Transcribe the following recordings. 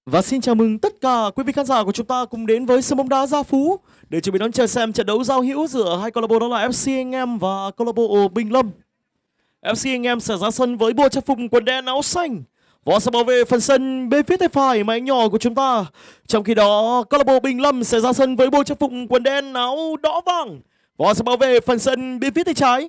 Và xin chào mừng tất cả quý vị khán giả của chúng ta cùng đến với sân bóng đá Gia Phú để chuẩn bị đón chờ xem trận đấu giao hữu giữa hai câu lạc bộ đó là FC Anh Em và câu lạc bộ Bình Lâm. FC Anh Em sẽ ra sân với bộ trang phục quần đen áo xanh và sẽ bảo vệ phần sân bên phía tay phải mảnh nhỏ của chúng ta. Trong khi đó, câu lạc bộ Bình Lâm sẽ ra sân với bộ trang phục quần đen áo đỏ vàng và sẽ bảo vệ phần sân bên phía tay trái.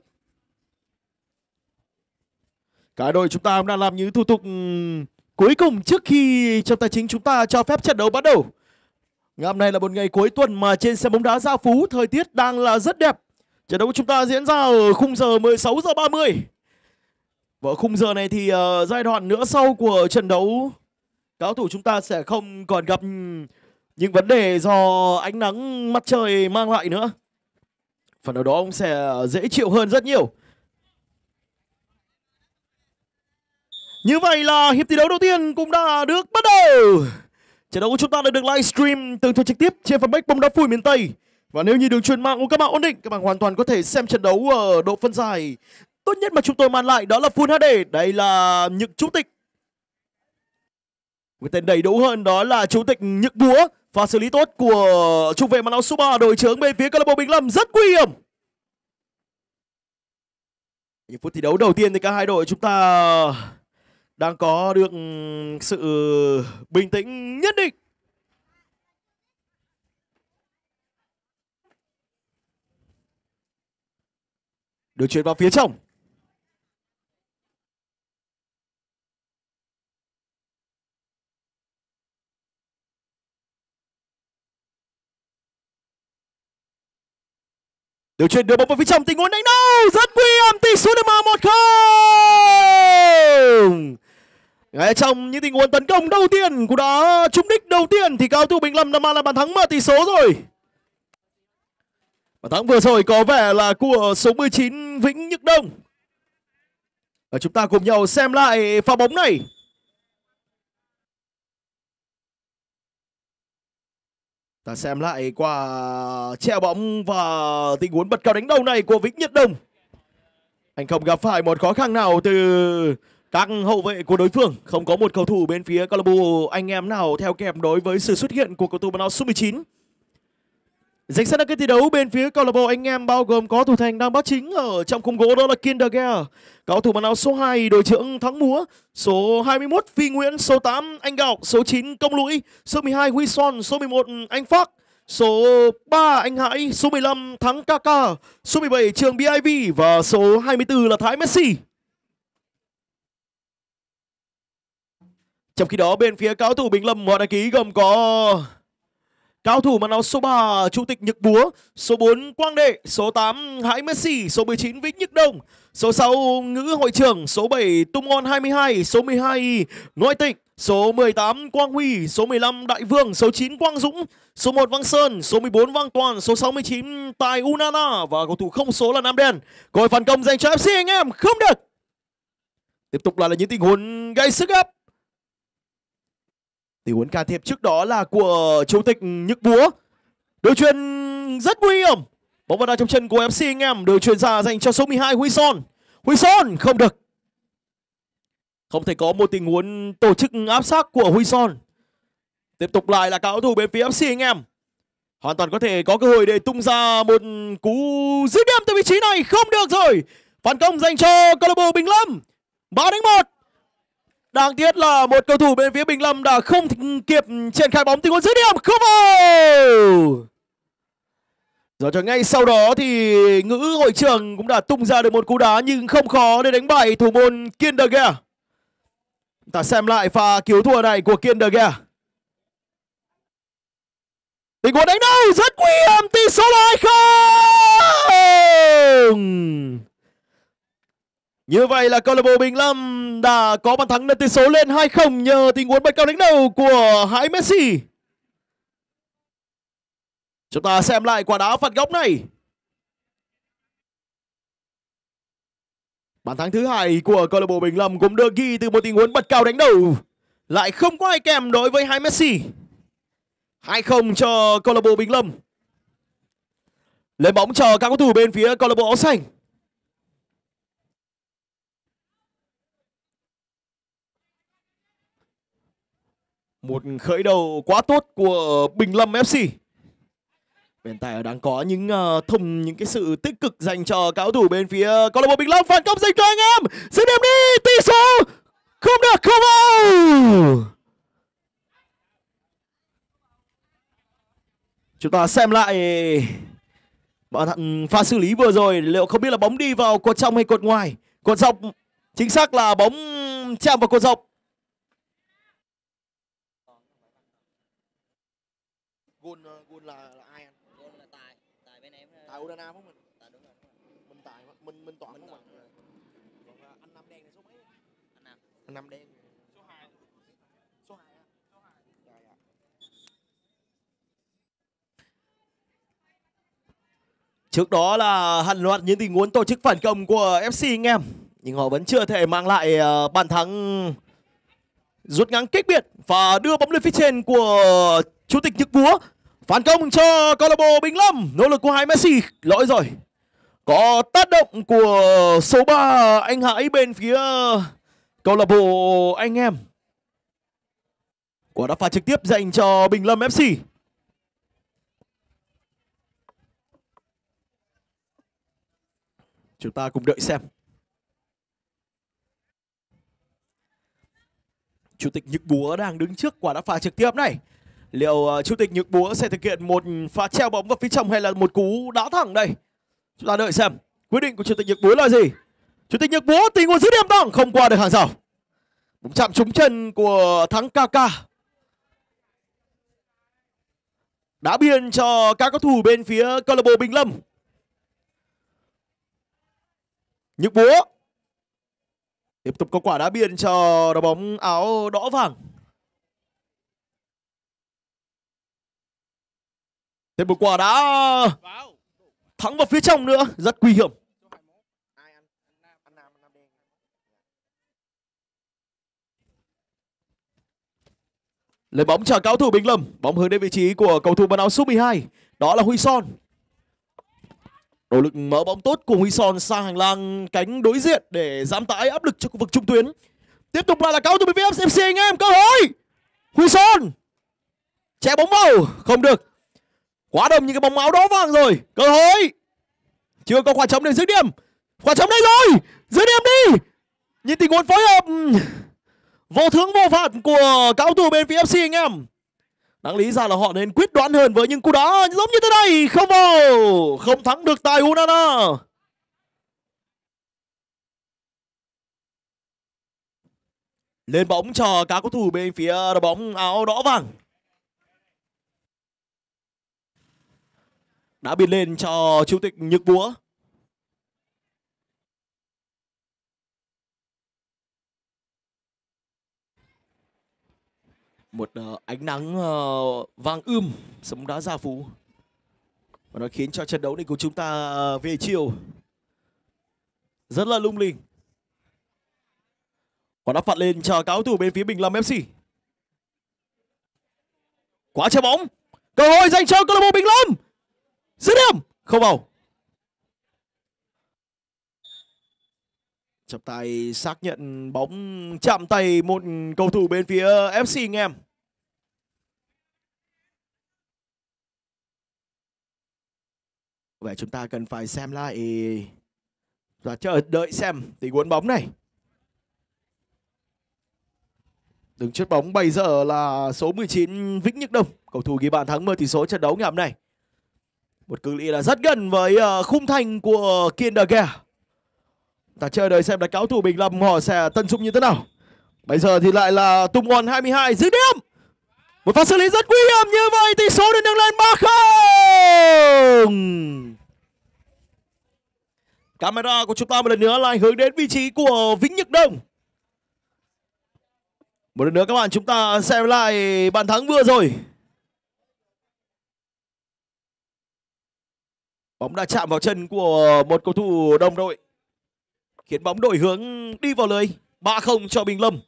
Cả đội chúng ta cũng đang làm những thủ tục cuối cùng trước khi trọng tài chính chúng ta cho phép trận đấu bắt đầu. Ngày hôm nay là một ngày cuối tuần mà trên sân bóng đá Gia Phú thời tiết đang là rất đẹp. Trận đấu của chúng ta diễn ra ở khung giờ 16 giờ 30. Và khung giờ này thì giai đoạn nữa sau của trận đấu, cao thủ chúng ta sẽ không còn gặp những vấn đề do ánh nắng mặt trời mang lại nữa. Phần nào đó cũng sẽ dễ chịu hơn rất nhiều. Như vậy là hiệp thi đấu đầu tiên cũng đã được bắt đầu. Trận đấu của chúng ta đã được livestream tường thuật trực tiếp trên fanpage bóng đá phủi miền Tây. Và nếu như đường truyền mạng của các bạn ổn định, các bạn hoàn toàn có thể xem trận đấu ở độ phân giải tốt nhất mà chúng tôi mang lại, đó là Full HD. Đây là Nhật Chủ tịch. Cái tên đầy đủ hơn đó là Chủ tịch Nhật Búa. Và xử lý tốt của trung vệ màn áo số 3 đội trưởng bên phía câu lạc bộ Bình Lâm rất nguy hiểm. Những phút thi đấu đầu tiên thì cả hai đội chúng ta đang có được sự bình tĩnh nhất định. Được chuyển vào phía trong. Được chuyển đưa bóng vào phía trong, tình huống đánh đầu rất nguy hiểm, tỷ số được mở 1-0. Ngay trong những tình huống tấn công đầu tiên của đá trúng đích đầu tiên thì cao thủ Bình Lâm đã mang lại bàn thắng mở tỷ số rồi. Bàn thắng vừa rồi có vẻ là của số 19 Vĩnh Nhật Đông. Và chúng ta cùng nhau xem lại pha bóng này. Ta xem lại qua treo bóng và tình huống bật cao đánh đầu này của Vĩnh Nhật Đông. Anh không gặp phải một khó khăn nào từ các hậu vệ của đối phương. Không có một cầu thủ bên phía câu lạc bộ Anh Em nào theo kèm đối với sự xuất hiện của cầu thủ màn áo số 19. Danh sách đăng ký thi đấu bên phía câu lạc bộ Anh Em bao gồm có thủ thành đang bắt chính ở trong khung gỗ đó là Kinderger, cầu thủ màn áo số 2 đội trưởng Thắng Múa, số 21 Phi Nguyễn, số 8 Anh Gạo, số 9 Công Lũy, số 12 Huy Son, số 11 Anh Phác, số 3 Anh Hải, số 15 Thắng Kaka, số 17 Trường BIV và số 24 là Thái Messi. Trong khi đó bên phía cao thủ Bình Lâm họ đăng ký gồm có cao thủ màn áo số 3 Chủ tịch Nhật Búa, số 4 Quang Đệ, số 8 Hải Messi, số 19 Vĩnh Nhật Đông, số 6 Ngữ Hội trưởng, số 7 Tung Ngon 22, số 12 Ngôi Tịnh, số 18 Quang Huy, số 15 Đại Vương, số 9 Quang Dũng, số 1 Văn Sơn, số 14 Văn Toàn, số 69 Tài Unana và cầu thủ không số là Nam Đen. Cơ hội phản công dành cho FC Anh Em không được. Tiếp tục là những tình huống gây sức ép. Tình huống can thiệp trước đó là của Chủ tịch Nhật Búa. Đường chuyền rất nguy hiểm. Bóng vào trong chân của FC Anh Em. Đường chuyền ra dành cho số 12 Huy Son. Huy Son không được. Không thể có một tình huống tổ chức áp sát của Huy Son. Tiếp tục lại là cầu thủ bên phía FC Anh Em. Hoàn toàn có thể có cơ hội để tung ra một cú dứt điểm từ vị trí này. Không được rồi. Phản công dành cho câu lạc bộ Bình Lâm. 3-1. Đáng tiếc là một cầu thủ bên phía Bình Lâm đã không kịp triển khai bóng, tình huống dứt điểm không vào. Rồi cho ngay sau đó thì Ngữ Hội trưởng cũng đã tung ra được một cú đá nhưng không khó để đánh bại thủ môn Kinderger. Ta xem lại pha cứu thua này của Kinderger. Tình huống đánh đầu rất nguy hiểm, tỷ số là 2-0. Như vậy là câu lạc bộ Bình Lâm đã có bàn thắng nâng tỷ số lên 2-0 nhờ tình huống bật cao đánh đầu của Hải Messi. Chúng ta xem lại quả đá phạt góc này. Bàn thắng thứ hai của câu lạc bộ Bình Lâm cũng được ghi từ một tình huống bật cao đánh đầu. Lại không có ai kèm đối với Hải Messi. 2-0 cho câu lạc bộ Bình Lâm. Lên bóng cho các cầu thủ bên phía câu lạc bộ áo xanh. Một khởi đầu quá tốt của Bình Lâm FC. Bên tay đang có những những cái sự tích cực dành cho cầu thủ bên phía câu lạc bộ Bình Lâm. Phản công dành cho anh em. Dứt điểm đi, tỷ số không được, không vào. Chúng ta xem lại pha xử lý vừa rồi, liệu không biết là bóng đi vào cột trong hay cột ngoài. Cột dọc, chính xác là bóng chạm vào cột dọc. Gôn là ai anh? Gôn là Tài bên em. Tài Udana không mình? Tài đúng rồi. Mình Tài, mình Toản không mình? Còn anh Nam đen này số mấy? Anh Nam đen. Số 2. Số 2 á. Số 2. Dạ. Trước đó là hàng loạt những tình huống tổ chức phản công của FC anh em, nhưng họ vẫn chưa thể mang lại bàn thắng rút ngắn cách biệt và đưa bóng lên phía trên của chủ tịch Nhật Búa. Phản công cho câu lạc bộ Bình Lâm, nỗ lực của hai Messi, lỗi rồi. Có tác động của số 3 anh Hải bên phía câu lạc bộ anh em. Quả đá phạt trực tiếp dành cho Bình Lâm FC. Chúng ta cùng đợi xem. Chủ tịch Nhật Búa đang đứng trước quả đá phạt trực tiếp này. Liệu chủ tịch Nhật Búa sẽ thực hiện một pha treo bóng vào phía trong hay là một cú đá thẳng đây? Chúng ta đợi xem quyết định của chủ tịch Nhật Búa là gì. Chủ tịch Nhật Búa tình huống dứt điểm thẳng không qua được hàng rào. Bóng chạm trúng chân của thắng Kaka. Đá biên cho các cầu thủ bên phía câu lạc bộ Bình Lâm. Nhật Búa tiếp tục có quả đá biên cho đội bóng áo đỏ vàng. Thêm một quả đá thắng vào phía trong nữa, rất nguy hiểm. Lấy bóng cho cầu thủ Bình Lâm, bóng hướng đến vị trí của cầu thủ mang áo số 12, đó là Huy Son. Nỗ lực mở bóng tốt của Huy Son sang hành lang cánh đối diện để giảm tải áp lực cho khu vực trung tuyến. Tiếp tục là cầu thủ bên phía FC anh em, cơ hội. Huy Son chạy bóng vào, không được. Quá đông những cái bóng áo đỏ vàng rồi. Cơ hội. Chưa có quả trống để dứt điểm. Quả trống đây rồi. Dứt điểm đi. Nhìn tình huống phối hợp vô thưởng vô phạt của cầu thủ bên phía FC anh em. Đáng lý ra là họ nên quyết đoán hơn với những cú đá giống như thế này. Không vào. Không thắng được Tài Unana. Lên bóng cho các cầu thủ bên phía đội bóng áo đỏ vàng. Đã biên lên cho chủ tịch Nhật Búa. Một ánh nắng vàng sấm đá Gia Phú, và nó khiến cho trận đấu này của chúng ta về chiều rất là lung linh. Còn đã phạt lên cho cầu thủ bên phía Bình Lâm FC. Quá trái bóng, cơ hội dành cho câu lạc bộ Bình Lâm. Dứt điểm không vào. Trọng tài xác nhận bóng chạm tay một cầu thủ bên phía FC anh em. Vậy chúng ta cần phải xem lại và chờ đợi xem tình huống bóng này. Đứng trước bóng bây giờ là số 19 Vĩnh Nhật Đông, cầu thủ ghi bàn thắng mở tỷ số trận đấu ngày hôm nay. Một cự ly là rất gần với khung thành của Kiên De Gea. Ta chờ đợi xem là cầu thủ Bình Lâm họ sẽ tận dụng như thế nào. Bây giờ thì lại là tung on 22 dứt điểm. Một pha xử lý rất nguy hiểm, như vậy tỷ số được nâng lên 3-0. Camera của chúng ta một lần nữa lại hướng đến vị trí của Vĩnh Nhật Đông. Một lần nữa các bạn, chúng ta xem lại bàn thắng vừa rồi. Bóng đã chạm vào chân của một cầu thủ đồng đội, khiến bóng đổi hướng đi vào lưới. 3-0 cho Bình Lâm.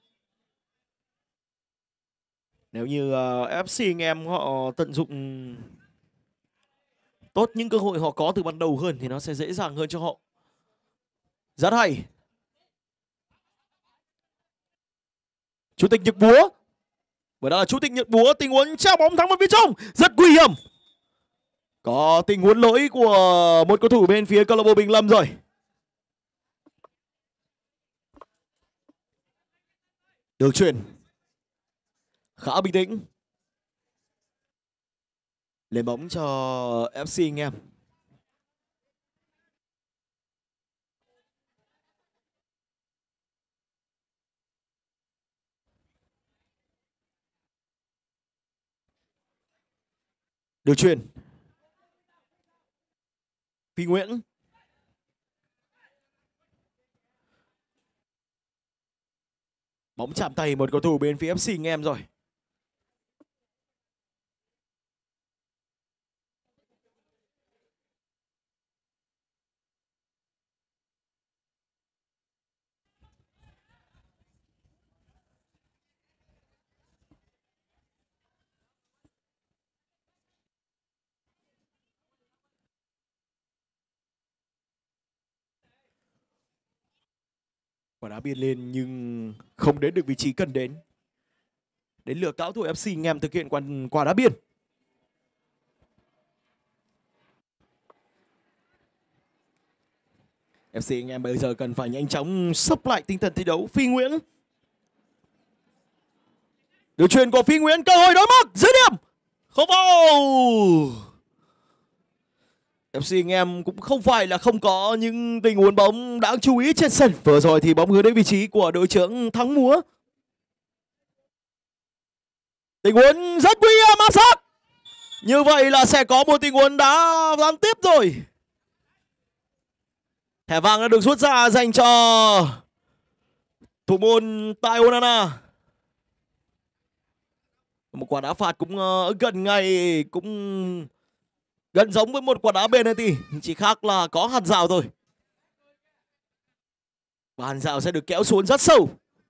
Nếu như FC anh em họ tận dụng tốt những cơ hội họ có từ ban đầu hơn thì nó sẽ dễ dàng hơn cho họ. Rất hay. Chủ tịch Nhật Búa Và đó là Chủ tịch Nhật Búa, tình huống trao bóng thắng vào phía trong rất nguy hiểm. Có tình huống lỗi của một cầu thủ bên phía câu lạc bộ Bình Lâm rồi. Được chuyền khá bình tĩnh. Lên bóng cho FC anh em. Được chuyền. Phi Nguyễn. Bóng chạm tay một cầu thủ bên phía FC anh em rồi. Quả đá biên lên nhưng không đến được vị trí cần đến. Đến lượt cao thủ FC anh em thực hiện quả đá biên. FC anh em bây giờ cần phải nhanh chóng sắp lại tinh thần thi đấu. Phi Nguyễn. Điều chuyền của Phi Nguyễn, cơ hội đối mặt, dứt điểm. Không vào. FC anh em cũng không phải là không có những tình huống bóng đáng chú ý trên sân. Vừa rồi thì bóng hướng đến vị trí của đội trưởng Thắng Múa. Tình huống rất nguy hiểm áp sát. Như vậy là sẽ có một tình huống đá gián tiếp rồi. Thẻ vàng đã được rút ra dành cho thủ môn Tai Onana. Một quả đá phạt cũng gần ngay, cũng gần giống với một quả đá penalty, chỉ khác là có hạt rào thôi. Và hạt rào sẽ được kéo xuống rất sâu.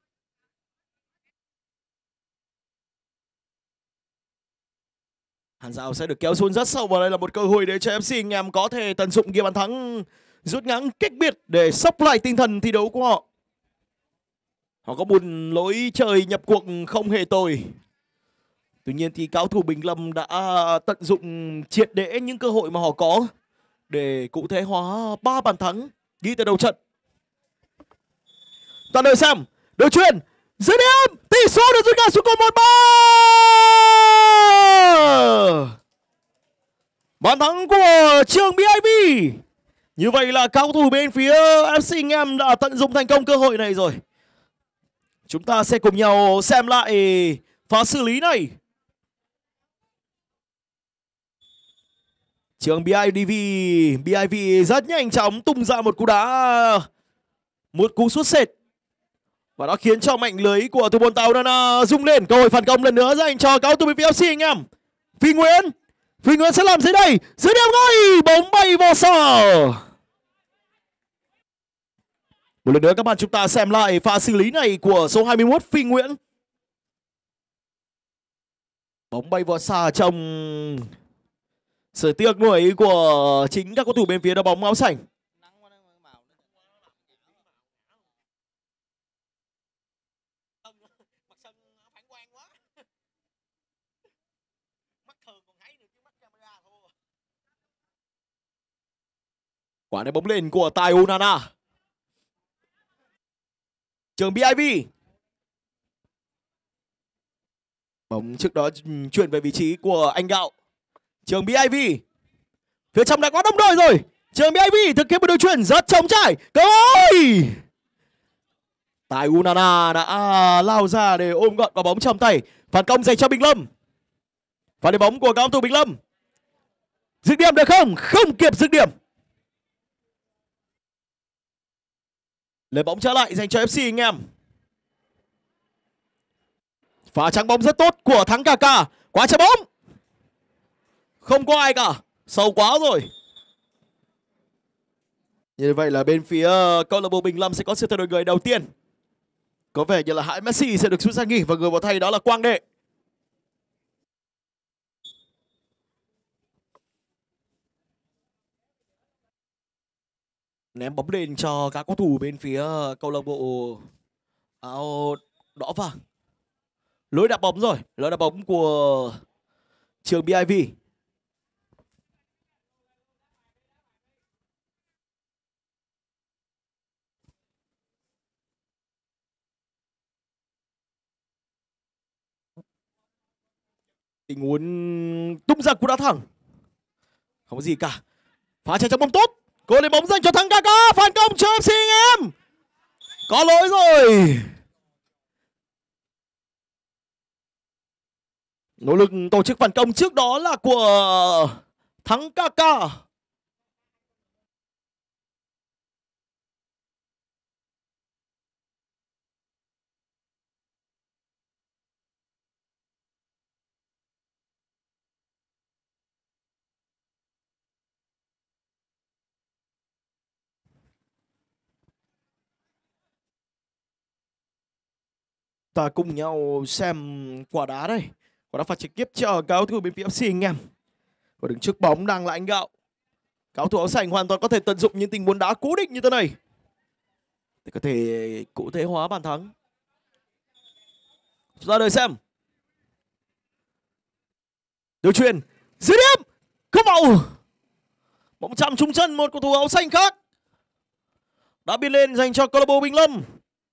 Hạt rào sẽ được kéo xuống rất sâu và đây là một cơ hội để cho FC anh em có thể tận dụng ghi bàn thắng rút ngắn cách biệt để sốc lại tinh thần thi đấu của họ. Họ có một lối chơi nhập cuộc không hề tồi. Tuy nhiên thì cao thủ Bình Lâm đã tận dụng triệt để những cơ hội mà họ có để cụ thể hóa 3 bàn thắng ghi từ đầu trận. Toàn đội xem, đội chuyền, dứt điểm, tỷ số được rút ngắn xuống còn 1-3. Bàn thắng của trường BIV. Như vậy là cao thủ bên phía FC anh em đã tận dụng thành công cơ hội này rồi. Chúng ta sẽ cùng nhau xem lại pha xử lý này. Trường BIV rất nhanh chóng tung ra một cú đá, một cú sút sệt. Và nó khiến cho mảnh lưới của thủ môn Tai Onana rung lên. Cơ hội phản công lần nữa dành cho cao thủ bên phía FC anh em. Phi Nguyễn sẽ làm gì đây? Dứt điểm ngay, bóng bay vào xa. Một lần nữa các bạn chúng ta xem lại pha xử lý này của số 21 Phi Nguyễn. Bóng bay vào xa trong sự tiếc nuối của chính các cầu thủ bên phía đá bóng áo xanh. Quả này bóng lên của Tai Onana. Trường BIV. Bóng trước đó chuyển về vị trí của anh Gạo. Trường BIV. Phía trong đã có đồng đội rồi. Trường BIV thực hiện một đường chuyền rất trống trải. Cơ hội. Tai Onana đã lao ra để ôm gọn quả bóng trong tay. Phản công dành cho Bình Lâm. Và để bóng của cao thủ Bình Lâm. Dứt điểm được không? Không kịp dứt điểm. Lấy bóng trở lại dành cho FC anh em. Pha trắng bóng rất tốt của Thắng Kaka. Quá trái bóng. Không có ai cả. Sâu quá rồi. Như vậy là bên phía câu lạc bộ Bình Lâm sẽ có sự thay đổi người đầu tiên. Có vẻ như là Hải Messi sẽ được rút ra nghỉ và người vào thay đó là Quang Đệ. Ném bóng lên cho các cầu thủ bên phía câu lạc bộ áo đỏ vàng. Lỗi đạp bóng rồi. Lỗi đạp bóng của trường BIV. Tình huống tung ra cú đá thẳng. Không có gì cả. Phá chạy trong bóng tốt. Cô lấy bóng dành cho thắng Kaka. Phản công cho FC anh em. Có lỗi rồi. Nỗ lực tổ chức phản công trước đó là của thắng Kaka. Ta cùng nhau xem quả đá đây. Quả đá phạt trực tiếp cho cáo thủ bên phía FC anh em. Và đứng trước bóng đang là anh Gạo. Cáo thủ áo xanh hoàn toàn có thể tận dụng những tình huống đá cố định như thế này để có thể cụ thể hóa bàn thắng. Chúng ta đợi xem. Điều chuyền dứt điểm không vào. Bóng chạm trúng chân một cầu thủ áo xanh khác. Đã biên lên dành cho câu lạc bộ Bình Lâm.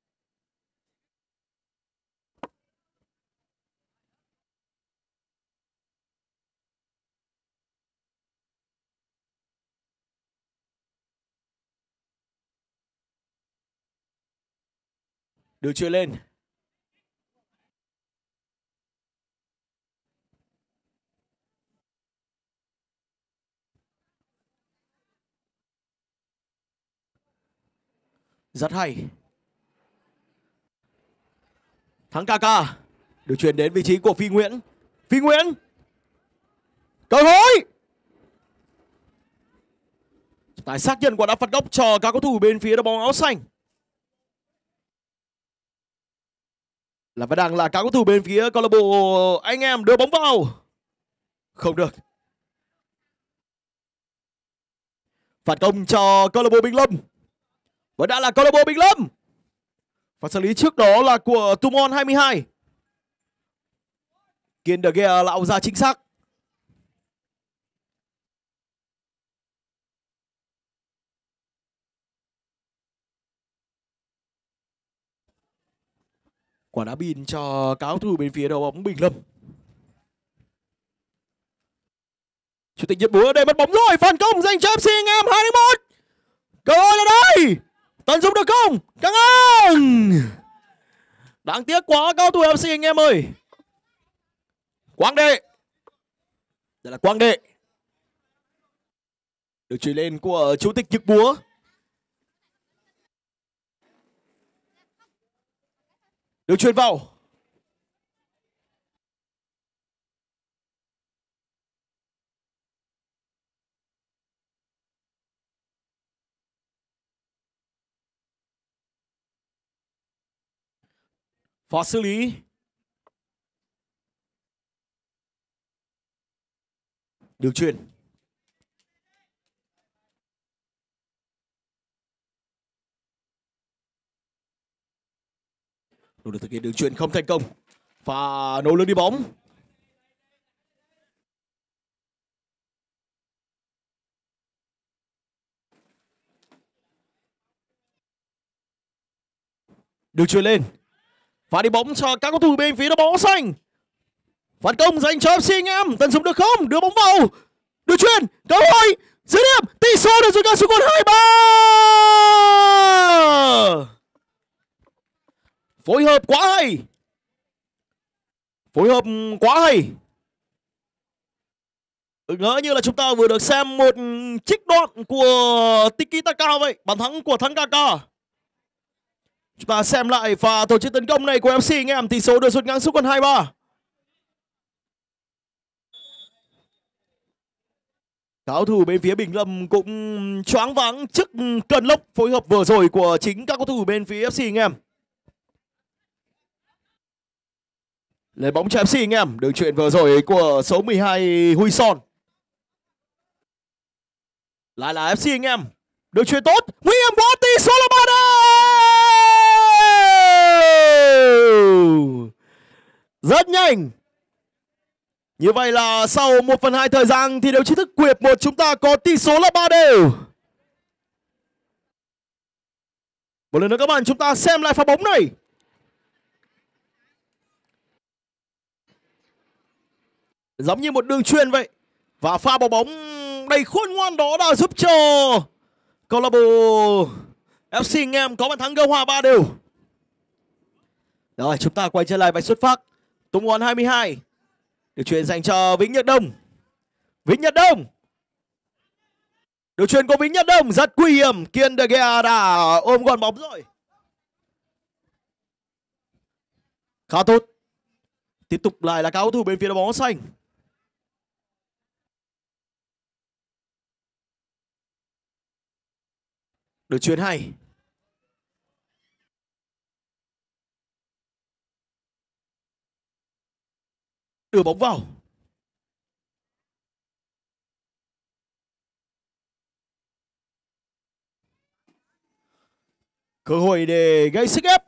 Đưa chuyền lên. Rất hay. Thắng Kaka. Đưa chuyền đến vị trí của Phi Nguyễn. Phi Nguyễn. Cơ hội. Tài xác nhận quả đá phạt góc cho các cầu thủ bên phía đội bóng áo xanh. Là vẫn đang là các cầu thủ bên phía câu lạc bộ anh em đưa bóng vào. Không được. Phản công cho câu lạc bộ Bình Lâm. Vẫn đã là câu lạc bộ Bình Lâm. Và xử lý trước đó là của Tumon 22. Kiên De Gea lạo ra chính xác. Quả đá biên cho cáo thủ bên phía đội bóng Bình Lâm. Chủ tịch Nhật Búa đây mất bóng rồi. Phản công dành cho FC anh em 2-1. Cơ hội là đây. Tận dụng được không? Căng ngang. Đáng tiếc quá cao thủ FC anh em ơi. Quang Đệ. Đây là Quang Đệ. Được chuyền lên của chủ tịch Nhật Búa. Được chuyền vào. Pha xử lý. Đường chuyền. Nỗ lực thực hiện đường chuyền không thành công. Và nỗ lực đi bóng. Đường chuyền lên. Và đi bóng cho các cầu thủ bên phía đội bóng xanh. Phản công dành cho FC anh em. Tận dụng được không? Đưa bóng vào. Đường chuyền. Cơ hội. Dứt điểm. Tỷ số được rút ngắn xuống còn 2-3. Phối hợp quá hay. Phối hợp quá hay. Ngỡ như là chúng ta vừa được xem một trích đoạn của Tiki Taka vậy. Bàn thắng của thắng Kaka. Chúng ta xem lại pha tổ chức tấn công này của FC anh em. Tỷ số được rút ngắn xuống còn 2-3. Cầu thủ bên phía Bình Lâm cũng choáng váng trước cơn lốc phối hợp vừa rồi của chính các cầu thủ bên phía FC anh em. Lấy bóng cho FC anh em. Đường chuyền vừa rồi của số 12 Huy Son. Lại là FC anh em. Đường chuyền tốt. Nguy hiểm quá. Tỷ số là 3-2. Rất nhanh. Như vậy là sau 1/2 thời gian thi đấu chính thức của hiệp 1, chúng ta có tỷ số là 3 đều. Một lần nữa các bạn, chúng ta xem lại pha bóng này. Giống như một đường chuyền vậy. Và pha bỏ bóng đầy khôn ngoan đó đã giúp cho câu lạc bộ FC Anh Em có bàn thắng gỡ hòa 3 đều. Rồi chúng ta quay trở lại vạch xuất phát. Tung ngón 22. Được chuyền dành cho Vĩnh Nhật Đông. Vĩnh Nhật Đông. Được chuyền của Vĩnh Nhật Đông rất nguy hiểm. Kiên De Gea đã ôm gọn bóng rồi. Khá tốt. Tiếp tục lại là cao thủ bên phía đội bóng xanh. Được chuyền hay. Đưa bóng vào. Cơ hội để gây sức ép.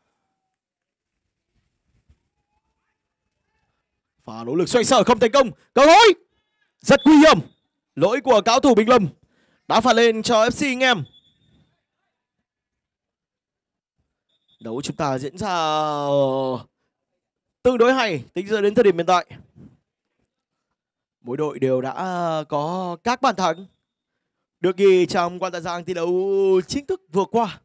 Và nỗ lực xoay sở không thành công. Cơ hội rất nguy hiểm. Lỗi của cao thủ Bình Lâm. Đã phạt lên cho FC Anh Em. Đấu chúng ta diễn ra tương đối hay tính ra đến thời điểm hiện tại. Mỗi đội đều đã có các bàn thắng được ghi trong quãng thời gian thi đấu chính thức vừa qua.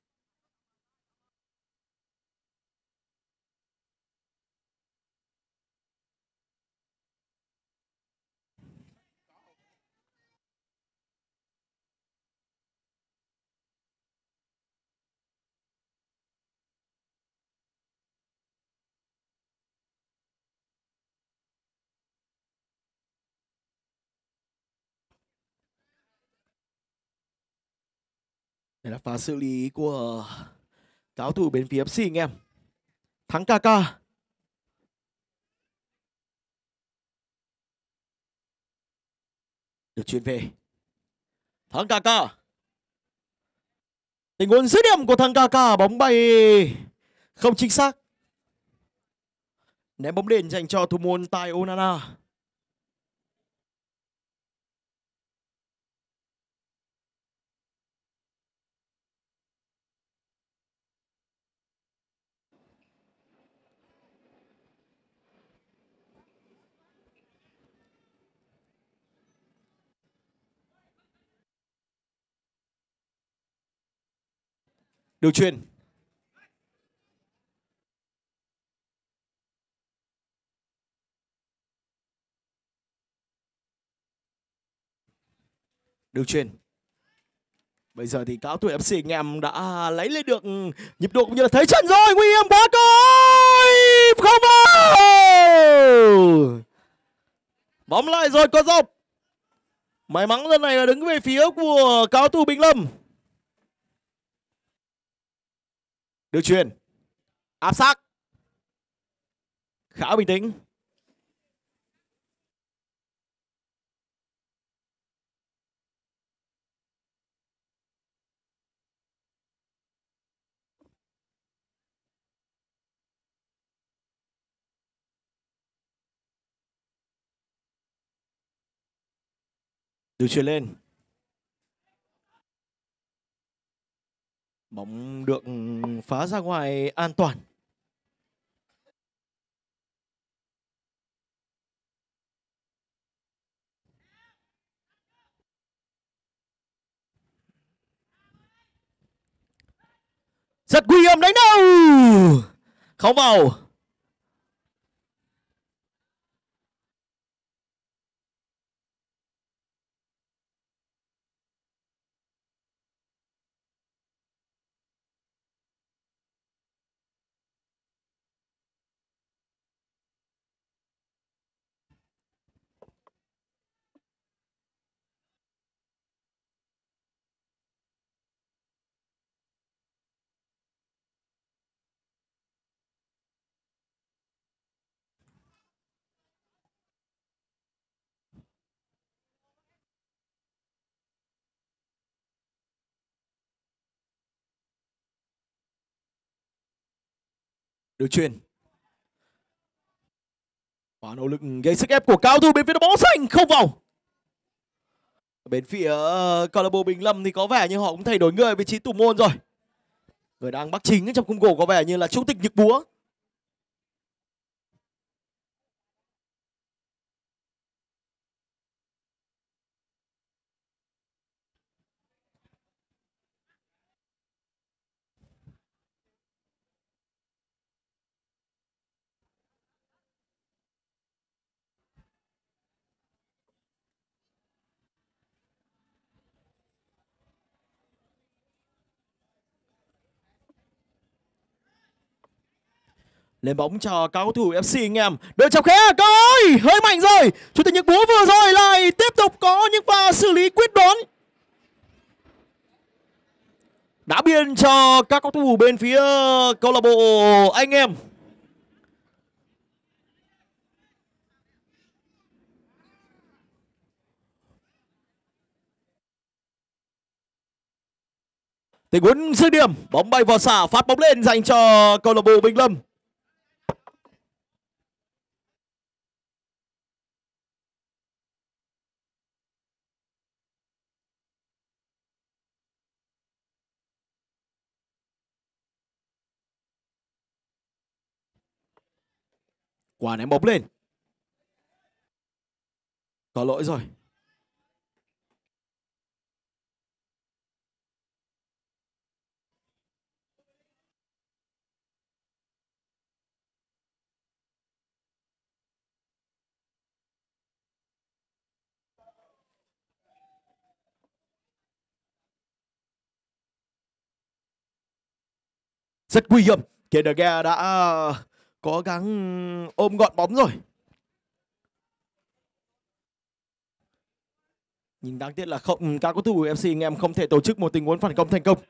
Đây là pha xử lý của cao thủ bên phía FC Anh Em. Thắng Kaka. Được chuyền về. Thắng Kaka. Tình huống dứt điểm của thằng Kaka, bóng bay không chính xác. Ném bóng đền dành cho thủ môn Tai Onana. Được chuyền. Được chuyền. Bây giờ thì cao thủ FC Anh Em đã lấy lên được nhịp độ cũng như là thế trận rồi. Nguy hiểm quá coi. Không vào. Bóng lại rồi có dọc. May mắn lần này là đứng về phía của cao thủ Bình Lâm. Được chuyền. Áp sát. Khá bình tĩnh. Được chuyền lên. Bóng được phá ra ngoài an toàn. Rất nguy hiểm đánh đâu. Không vào. Được chuyền. Và nỗ lực gây sức ép của cao thủ bên phía đội bóng xanh không vào. Bên phía câu lạc bộ Bình Lâm thì có vẻ như họ cũng thay đổi người vị trí thủ môn rồi. Người đang bắt chính trong khung gỗ có vẻ như là Chủ tịch Nhật Búa. Lên bóng cho cao thủ FC anh em. Đội chọc khe cơ ơi, hơi mạnh rồi. Chủ tịch Nhật Búa vừa rồi lại tiếp tục có những pha xử lý quyết đoán. Đã biên cho các cầu thủ bên phía câu lạc bộ anh em. Tình huống dứt điểm, bóng bay vào xả, phát bóng lên dành cho câu lạc bộ Bình Lâm. Quả ném bóng lên. Có lỗi rồi. Rất nguy hiểm. Kennedy đã cố gắng ôm gọn bóng rồi. Nhưng đáng tiếc là không, các cầu thủ FC anh em không thể tổ chức một tình huống phản công thành công.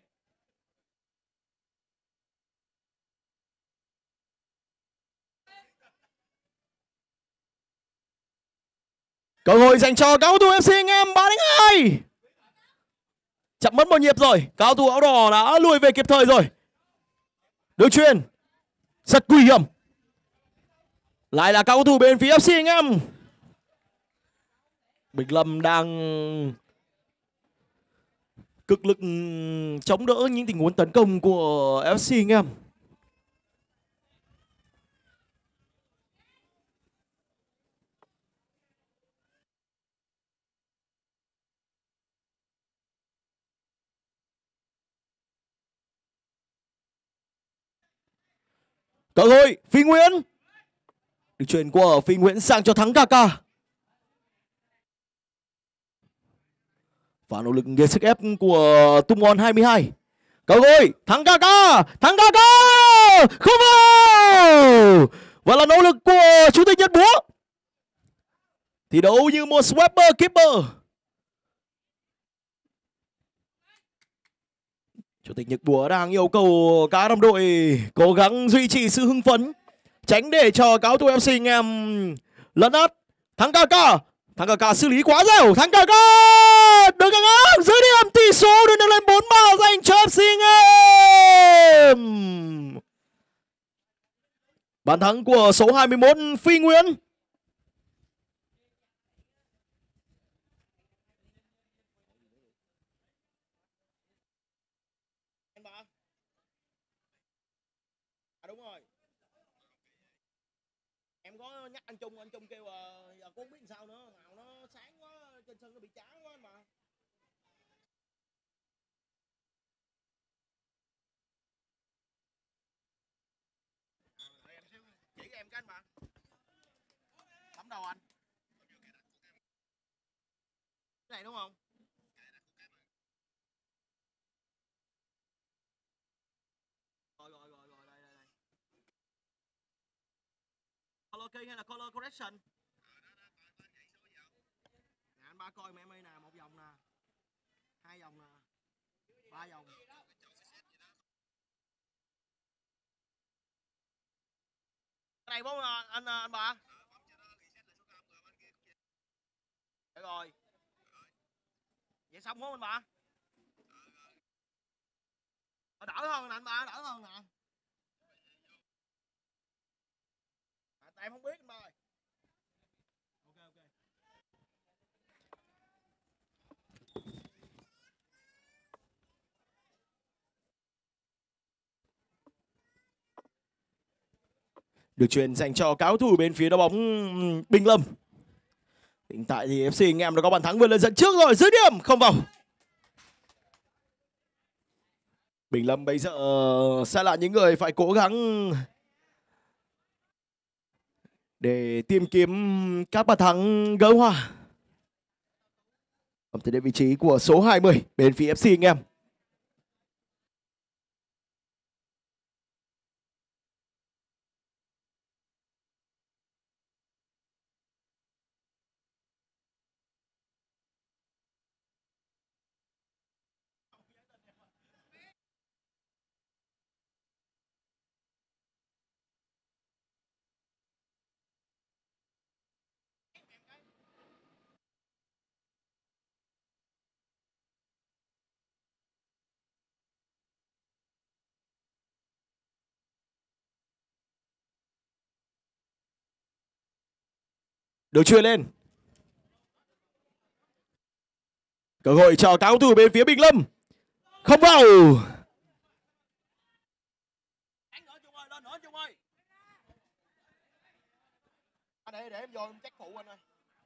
Cơ hội dành cho các cầu thủ FC anh em, 3-2. Chậm mất một nhịp rồi. Cao thủ áo đỏ đã lùi về kịp thời rồi. Đường chuyền rất nguy hiểm. Lại là các cầu thủ bên phía FC anh em. Bình Lâm đang cực lực chống đỡ những tình huống tấn công của FC anh em. Cơ hội Phi Nguyễn. Đường chuyền của Phi Nguyễn sang cho Thắng Kaka. Và nỗ lực gây sức ép của Tung Ngon 22. Cơ hội Thắng Kaka. Thắng Kaka không vào. Và là nỗ lực của Chủ tịch Nhật Búa. Thi đấu như một sweeper keeper. Chủ tịch Nhật Búa đang yêu cầu các đồng đội cố gắng duy trì sự hưng phấn, tránh để cho cáo thủ FC anh em lấn át. Thắng Kaka. Thắng Kaka xử lý quá dẻo. Thắng Kaka được ngang áp dưới điểm, tỷ số được nâng lên 4-3 dành cho FC anh em. Bàn thắng của số 21 Phi Nguyễn. Đúng rồi. Em có nhắc anh Trung kêu giờ cô không biết sao nữa, nào nó sáng quá, trên sân nó bị chán quá anh mà. Em xíu, chỉ em cái anh mà. Bấm đầu anh. Cái này đúng không? Rồi, đây. Color key hay là color correction? Nè, anh ba coi mà em ơi nè, 1 vòng nè, 2 vòng nè, 3 vòng. Cái này bố anh bà. Được rồi. Vậy xong không anh bà? Đỡ hơn nè anh bà, đỡ hơn nè. Tại em không biết anh bà ơi. Được chuyền dành cho cáo thủ bên phía đội bóng Bình Lâm. Hiện tại thì FC anh em đã có bàn thắng vươn lên dẫn trước rồi, dứt điểm không vào. Bình Lâm bây giờ sẽ là những người phải cố gắng để tìm kiếm các bàn thắng gỡ hòa. Tới đến vị trí của số 20 bên phía FC anh em. Được chuyền lên. Cơ hội cho các cầu thủ bên phía Bình Lâm. Không vào. Để em vô em check phụ anh ơi.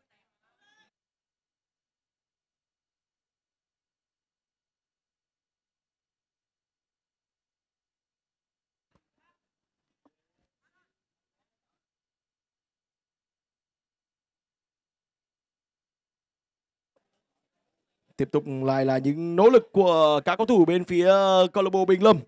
Tiếp tục lại là những nỗ lực của các cầu thủ bên phía câu lạc bộ Bình Lâm.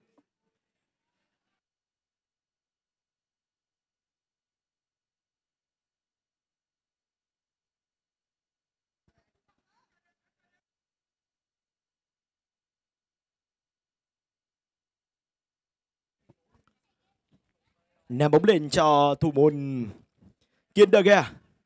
Ném bóng lên cho thủ môn Kiên Đờ Ghe.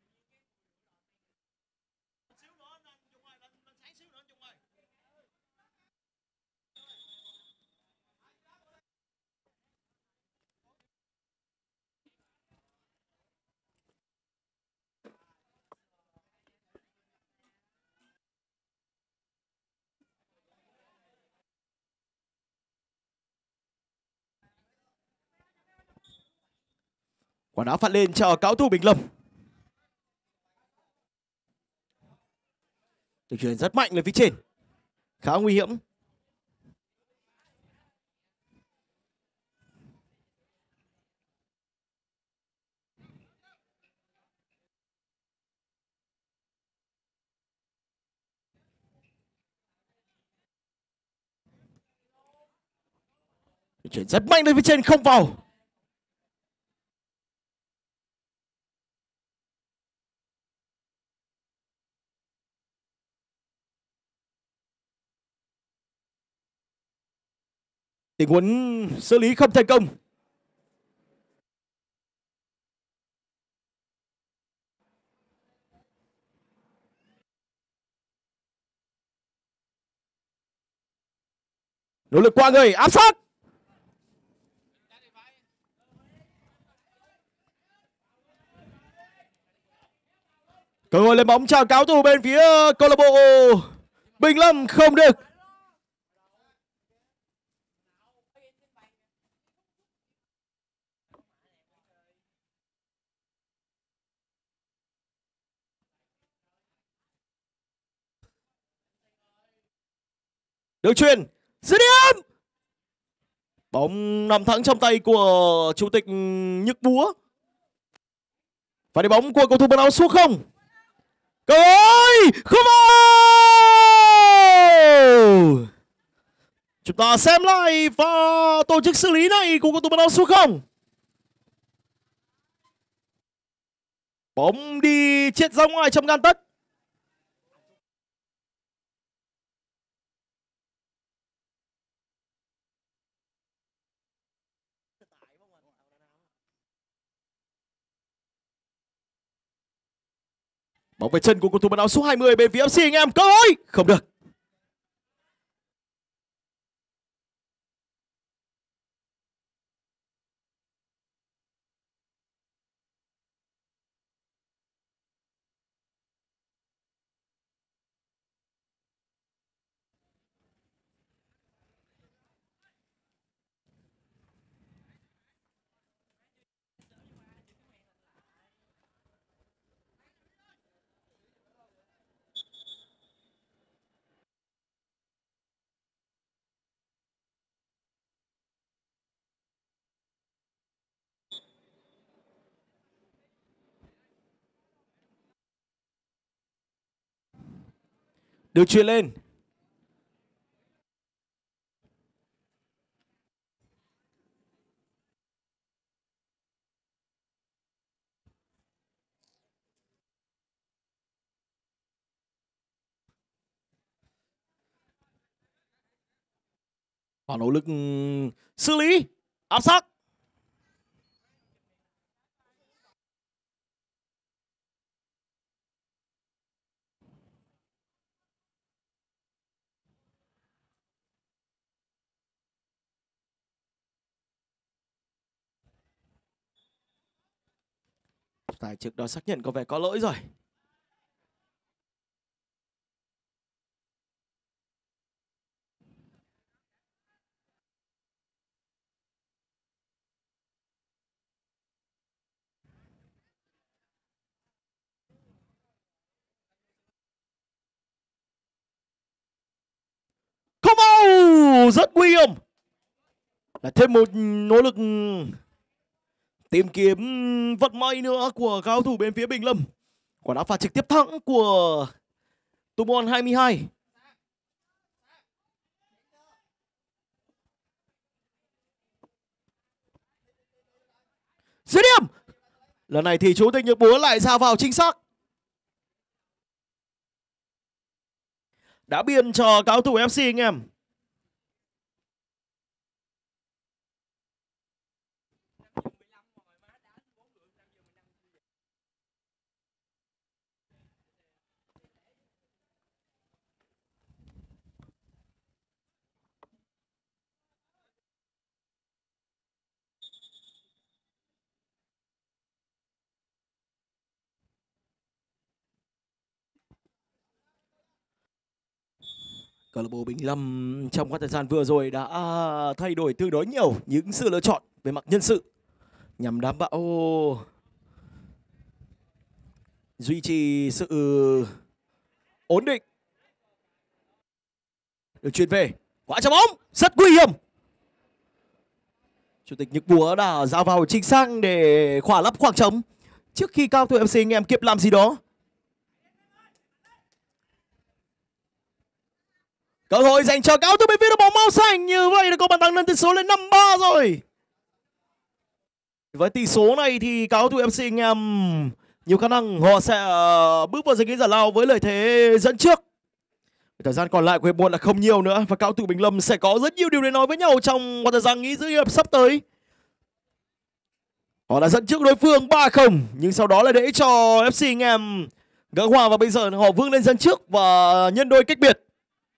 Quả đá phạt lên cho cáo thủ Bình Lâm. Được chuyền rất mạnh lên phía trên. Khá nguy hiểm. Được chuyền rất mạnh lên phía trên không vào. Tình huống xử lý không thành công. Nỗ lực qua người áp sát. Cơ hội lên bóng cho cáo thủ bên phía câu lạc bộ Bình Lâm không được. Được chuyền dứt điểm. Bóng nằm thẳng trong tay của chủ tịch Nhức Búa. Và đi bóng của cầu thủ mang áo số 0. Cơ hội không vào. Chúng ta xem lại và tổ chức xử lý này của cầu thủ mang áo số 0. Bóng đi chết ra ngoài trong gan tất. Bóng về chân của cầu thủ mang áo số 20 bên phía FC anh em. Cơ hội không được. Được chuyền lên. Và nỗ lực xử lý, áp sát. Tài trước đó xác nhận có vẻ có lỗi rồi. Không out, rất nguy hiểm. Là thêm một nỗ lực tìm kiếm vận may nữa của cao thủ bên phía Bình Lâm. Quả đá phạt trực tiếp thắng của Tumon 22. Dứt điểm. Lần này thì chủ tịch Nhật Búa lại ra vào chính xác. Đã biên cho cao thủ FC anh em. Câu lạc bộ Bình Lâm trong khoảng thời gian vừa rồi đã thay đổi tương đối nhiều những sự lựa chọn về mặt nhân sự nhằm đảm bảo duy trì sự ổn định. Được chuyền về, quả trái bóng rất nguy hiểm. Chủ tịch Nhật Búa đã ra vào chính xác để khỏa lấp khoảng trống trước khi cao thủ FC anh em kịp làm gì đó. Cơ hội dành cho cao thủ bên phía đội bóng màu xanh, như vậy là có bàn thắng nâng tỷ số lên 5-3 rồi. Với tỷ số này thì cao thủ FC anh em nhiều khả năng họ sẽ bước vào giây nghỉ giải lao với lợi thế dẫn trước. Thời gian còn lại của hiệp một là không nhiều nữa và cao thủ Bình Lâm sẽ có rất nhiều điều để nói với nhau trong khoảng thời gian nghỉ giữa hiệp sắp tới. Họ đã dẫn trước đối phương 3-0 nhưng sau đó là để cho FC anh em gỡ hòa và bây giờ họ vươn lên dẫn trước và nhân đôi cách biệt.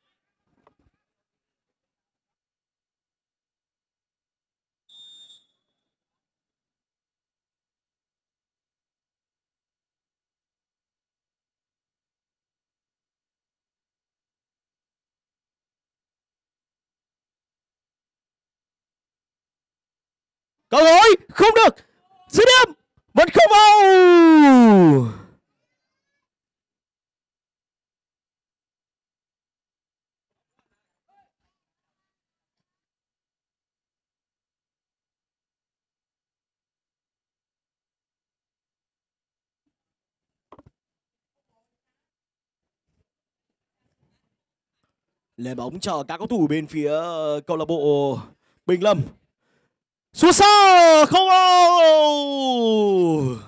Cơ hội không được, dứt điểm vẫn không vào. Lên bóng cho các cầu thủ bên phía câu lạc bộ Bình Lâm. Sút xa không vào.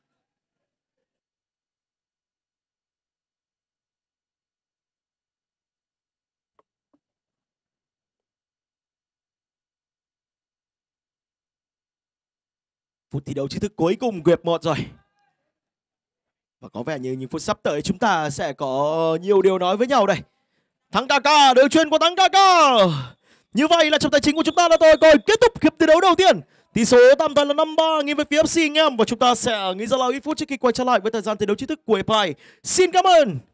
Phút thi đấu chính thức cuối cùng của hiệp 1 rồi. Và có vẻ như những phút sắp tới chúng ta sẽ có nhiều điều nói với nhau đây. Thắng Kaka, đường chuyền của thắng Kaka. Như vậy là trọng tài chính của chúng ta đã rồi kết thúc hiệp thi đấu đầu tiên. Tỷ số tạm thời là 5-3 nghiêng về phía FC anh em. Và chúng ta sẽ nghỉ giải lao ít phút trước khi quay trở lại với thời gian thi đấu chính thức của hiệp 2. Xin cảm ơn.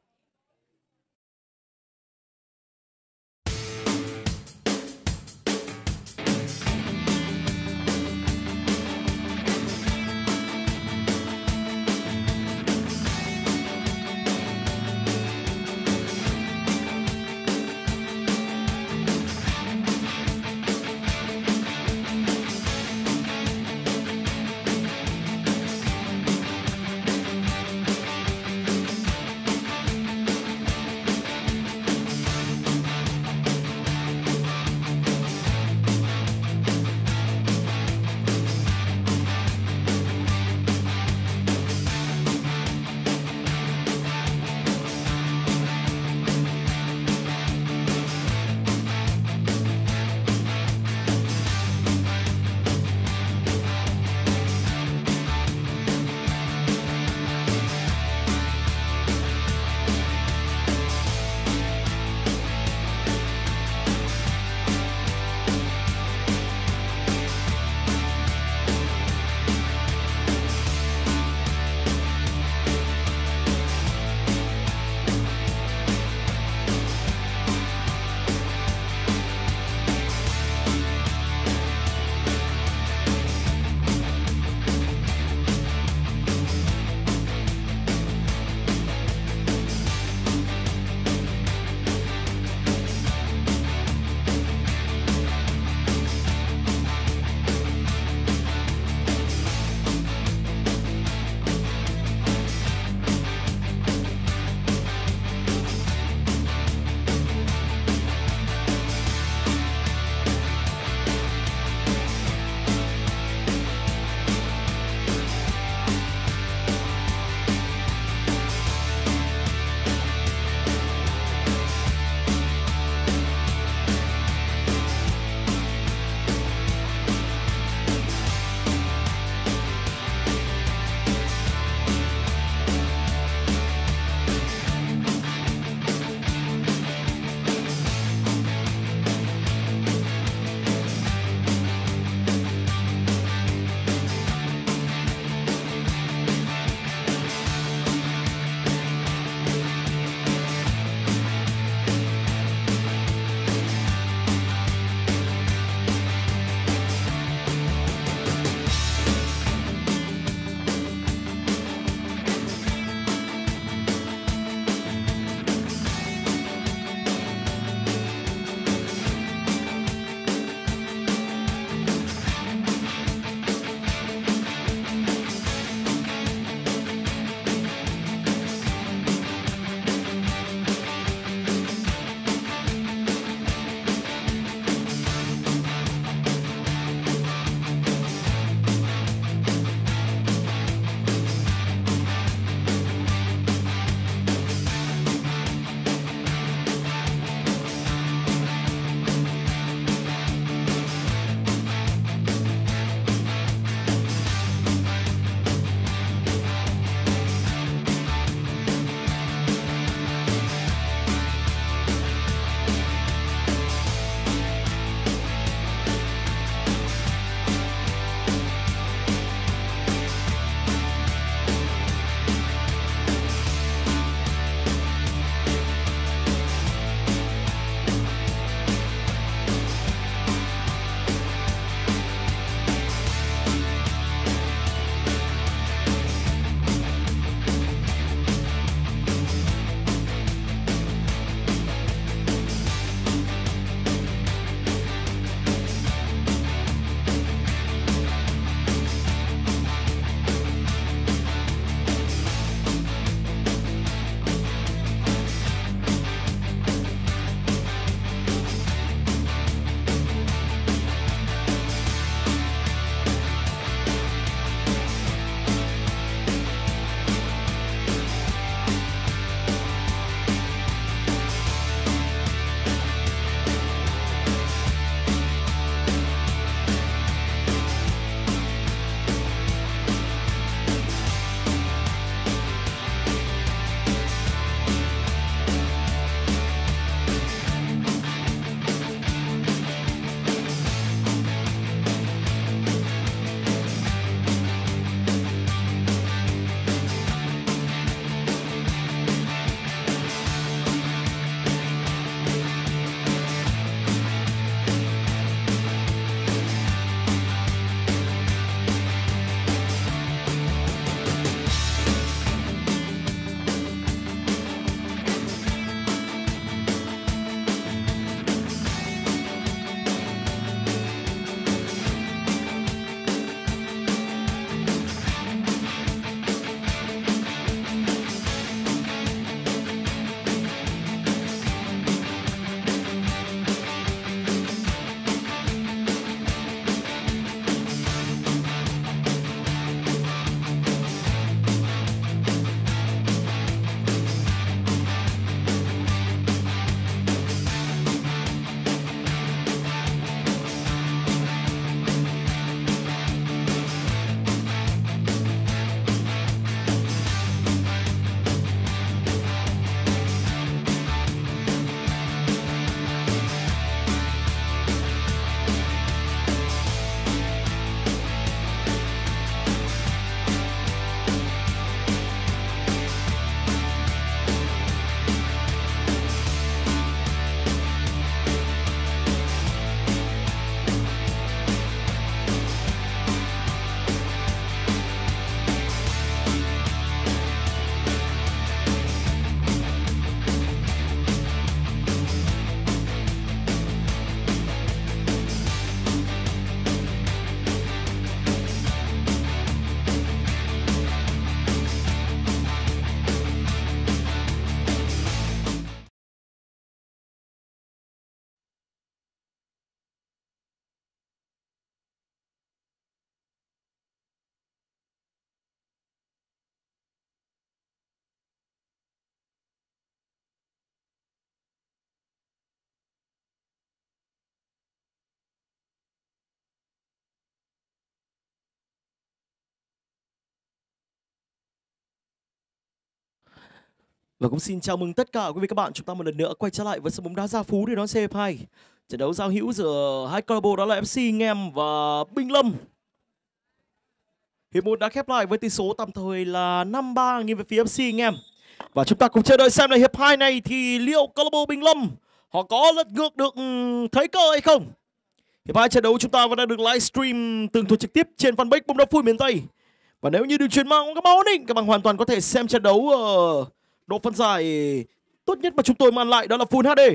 Và cũng xin chào mừng tất cả quý vị các bạn, chúng ta một lần nữa quay trở lại với sân bóng đá Gia Phú để đón CF2. Trận đấu giao hữu giữa hai câu lạc bộ đó là FC Anh Em và Binh Lâm. Hiệp 1 đã khép lại với tỷ số tạm thời là 5-3 nghiêng về phía FC Anh Em. Và chúng ta cùng chờ đợi xem là hiệp 2 này thì liệu câu lạc bộ Binh Lâm họ có lật ngược được thấy cơ hay không. Hiệp 2 trận đấu chúng ta vẫn đang được livestream tường thuật trực tiếp trên fanpage Bóng Đá Phủi miền Tây. Và nếu như được truyền mạng các báo định, các bạn hoàn toàn có thể xem trận đấu ở độ phân giải tốt nhất mà chúng tôi mang lại, đó là Full HD.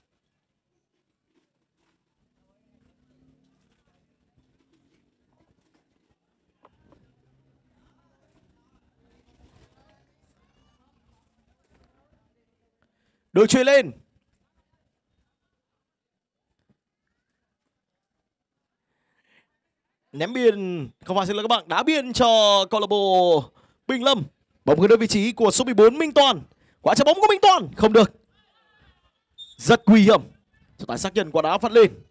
Được truyền lên. Ném biên, không phải, xin lỗi các bạn, đá biên cho câu lạc bộ Binh Lâm. Bóng hướng đến vị trí của số 14 Minh Toàn. Quả trái bóng của Minh Toàn không được. Rất nguy hiểm. Trọng tài xác nhận quả đá phạt lên.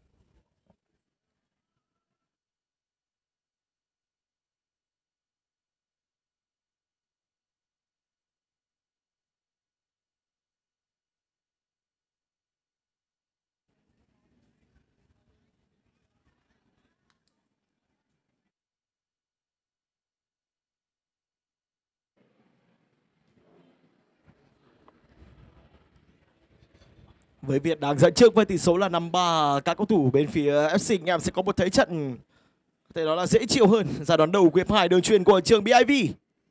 Với việc đang dẫn trước với tỷ số là 5-3, các cầu thủ bên phía FC Anh Em sẽ có một thế trận có thể nói là dễ chịu hơn. Giai đoạn đầu của hiệp 2, đường chuyền của trường BIV.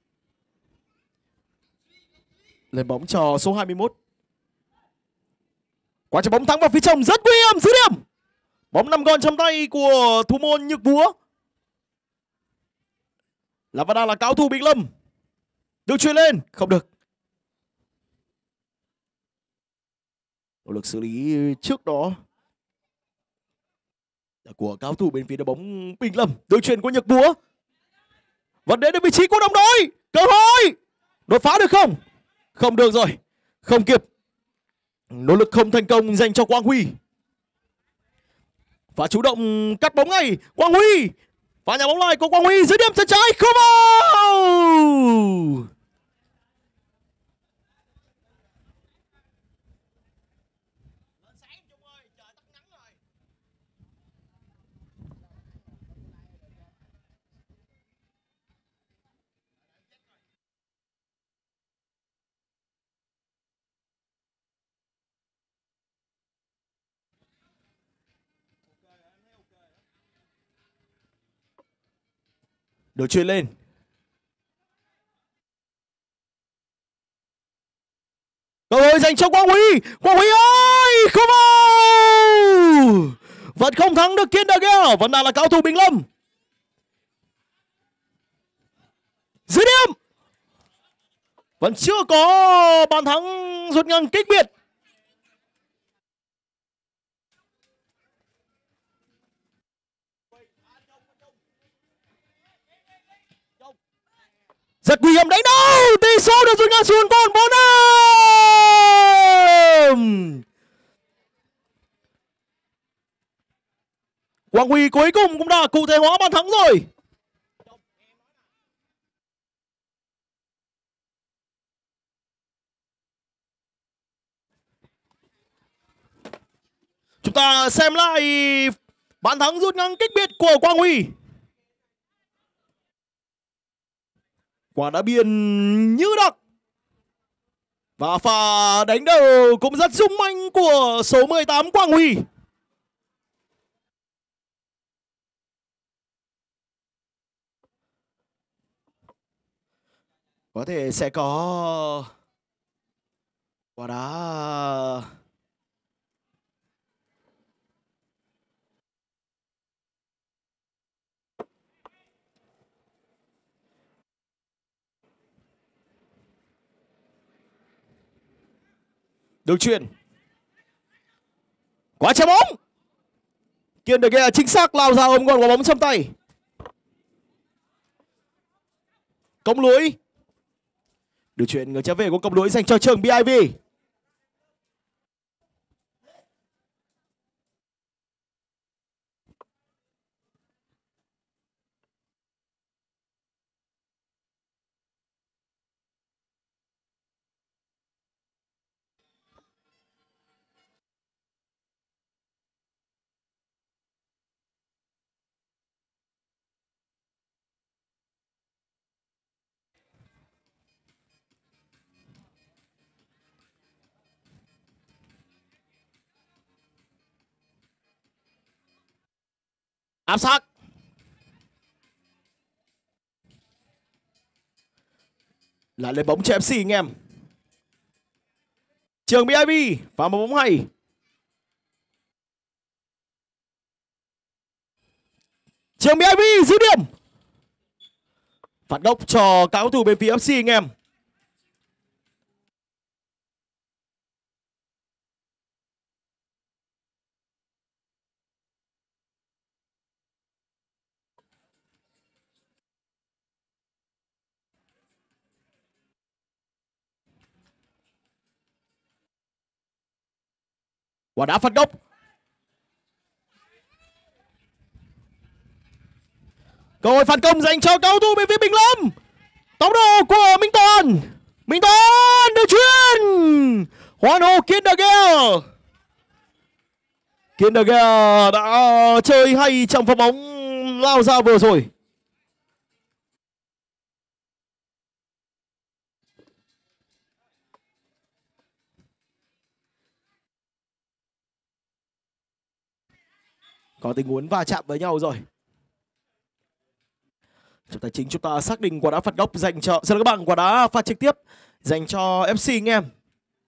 Lên bóng cho số 21. Quả trái bóng thắng vào phía trong rất nguy hiểm, dứt điểm. Bóng nằm gọn trong tay của thủ môn Nhược Búa. Là và đang là cao thủ Binh Lâm. Được chuyền lên, không được. Nỗ lực xử lý trước đó của cao thủ bên phía đội bóng Binh Lâm. Đường chuyền của Nhược Búa. Vẫn đến vị trí của đồng đội. Cơ hội. Đột phá được không? Không được rồi. Không kịp. Nỗ lực không thành công dành cho Quang Huy. Và chủ động cắt bóng ngay. Quang Huy. Và nhà bóng lại của Quang Huy dưới điểm chân trái. Không vào. Được chuyền lên. Cơ hội dành cho Quang Huy. Quang Huy ơi, không vào. Vẫn không thắng được Kiên Đờ Ghe. Vẫn đang là cao thủ Binh Lâm. Dứt điểm. Vẫn chưa có bàn thắng rút ngắn kích biệt. Rất nguy hiểm đánh đâu. Tỷ số được rút ngắn xuống còn 4-5. Quang Huy cuối cùng cũng đã cụ thể hóa bàn thắng rồi. Chúng ta xem lại bàn thắng rút ngắn kích biệt của Quang Huy. Quả đá biên như đặc. Và pha đánh đầu cũng rất rung manh của số 18 Quang Huy. Có thể sẽ có quả đá đường chuyền. Quả trái bóng. Kiên Đờ Ghe chính xác lao ra ôm gọn quả bóng trong tay. Cống lưới. Đường chuyền người trở về của cống lưới dành cho trường BIV. áp sát. Lại lên bóng cho FC anh em. Trường BIV và một bóng hay. Trường BIV giữ điểm. Phạt góc cho các cầu thủ bên phía FC anh em. Quả đá phạt góc. Cơ hội phản công dành cho cầu thủ bên phía Bình Lâm. Tốc độ của Minh Toàn. Minh Toàn đưa chuyền. Hoan hô Kindergell. Kindergell đã chơi hay trong pha bóng lao ra vừa rồi. Có tình huống va chạm với nhau rồi. Trọng tài chính chúng ta xác định quả đá phạt góc dành cho, xin lỗi các bạn, quả đá phạt trực tiếp dành cho FC anh em.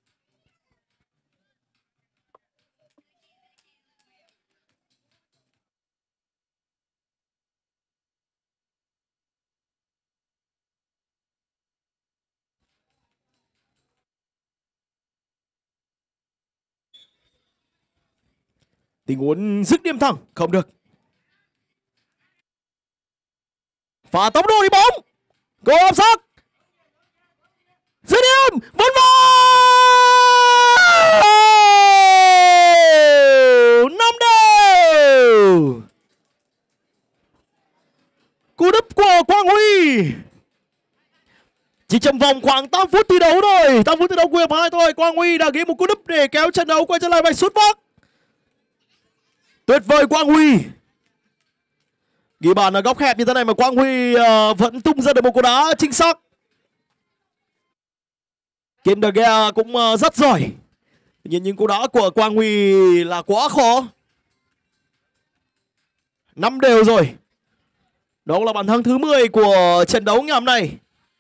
Tình huống dứt điểm thẳng không được. Và tốc độ đi bóng. Cơ hội áp sát. Dứt điểm vẫn vào. 5-đều. Cú đúp của Quang Huy. Chỉ trong vòng khoảng 8 phút thi đấu thôi, 8 phút thi đấu của hiệp 2 thôi, Quang Huy đã ghi một cú đúp để kéo trận đấu quay trở lại vạch xuất phát. Tuyệt vời Quang Huy. Ghi bàn ở góc hẹp như thế này mà Quang Huy vẫn tung ra được một cú đá chính xác. Kindergell cũng rất giỏi. Tuy nhiên những cú đá của Quang Huy là quá khó. 5-đều rồi. Đó là bàn thắng thứ 10 của trận đấu ngày hôm nay.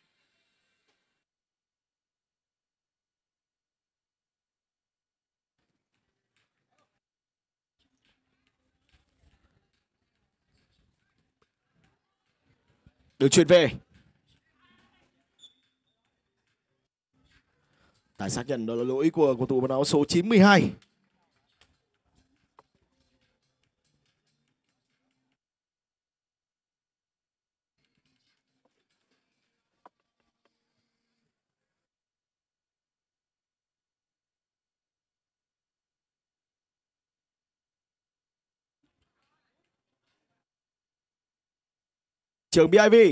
Được chuyển về. Tài xác nhận đó là lỗi của cầu thủ mang áo số 92. Trường BIV.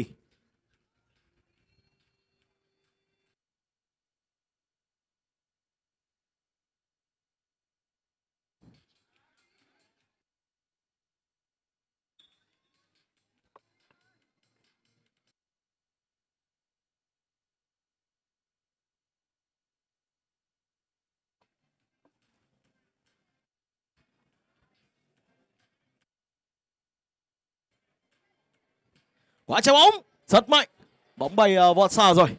Quả trái bóng rất mạnh. Bóng bay vọt xa rồi.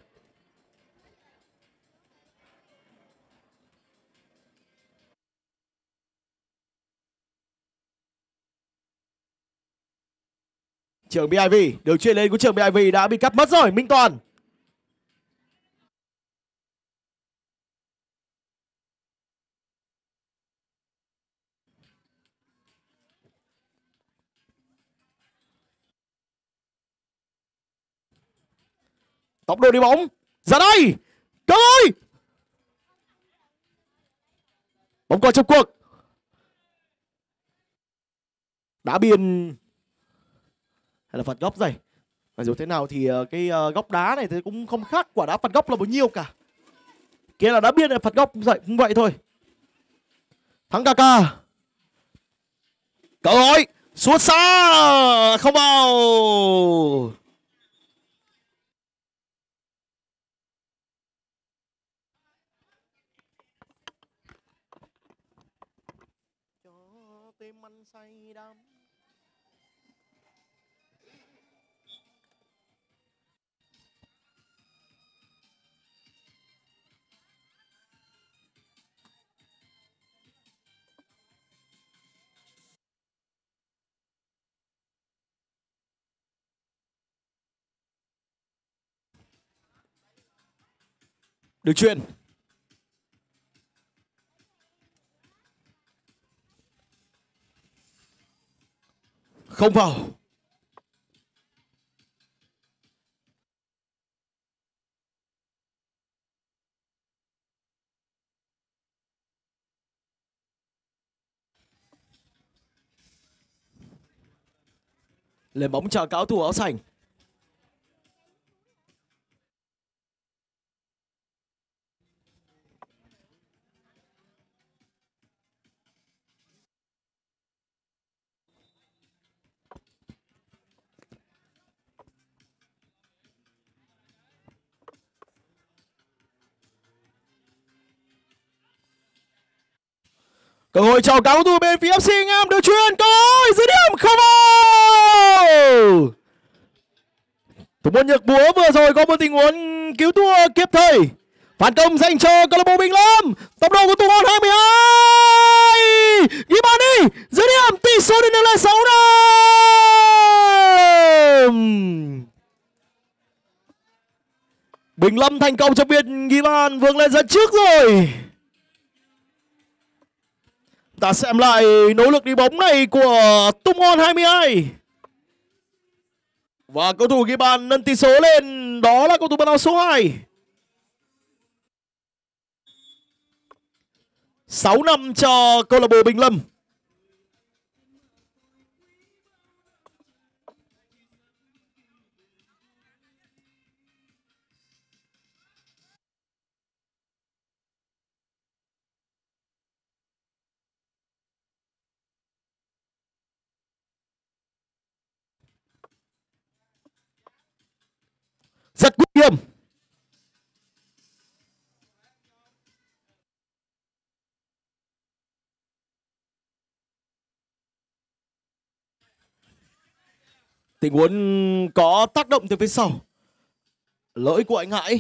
Trường BIV được chuyển lên của trường BIV đã bị cắt mất rồi. Minh Toàn. Tốc độ đi bóng. Ra đây. Cơ hội. Bóng qua trong cuộc. Đá biên hay là phạt góc rồi. Và dù thế nào thì cái góc đá này thì cũng không khác quả đá phạt góc là bao nhiêu cả. Kia là đá biên này, phạt góc cũng vậy thôi. Thắng Kaka. Cơ hội. Sút xa. Không vào. Cho tim anh say đắm. Được chuyền. Không vào. Lên bóng cho cáo thủ áo xanh. Cơ hội cho cáo thủ bên phía FC Anh Em. Được chuyền. Cơ hội dứt điểm không vào. Thủ môn Nhật Búa vừa rồi có một tình huống cứu thua kịp thời. Phản công dành cho câu lạc bộ Bình Lâm. Tốc độ của thủ môn 22. Ghi bàn đi. Dứt điểm, tỷ số đến là 6-5. Bình Lâm thành công trong việc ghi bàn, vươn lên dẫn trước rồi. Ta xem lại nỗ lực đi bóng này của Tung On 22. Và cầu thủ ghi bàn nâng tỷ số lên đó là cầu thủ ban áo số 2. 6-5 cho câu lạc bộ Bình Lâm. Rất nguy hiểm. Tình huống có tác động từ phía sau. Lỗi của anh Hải.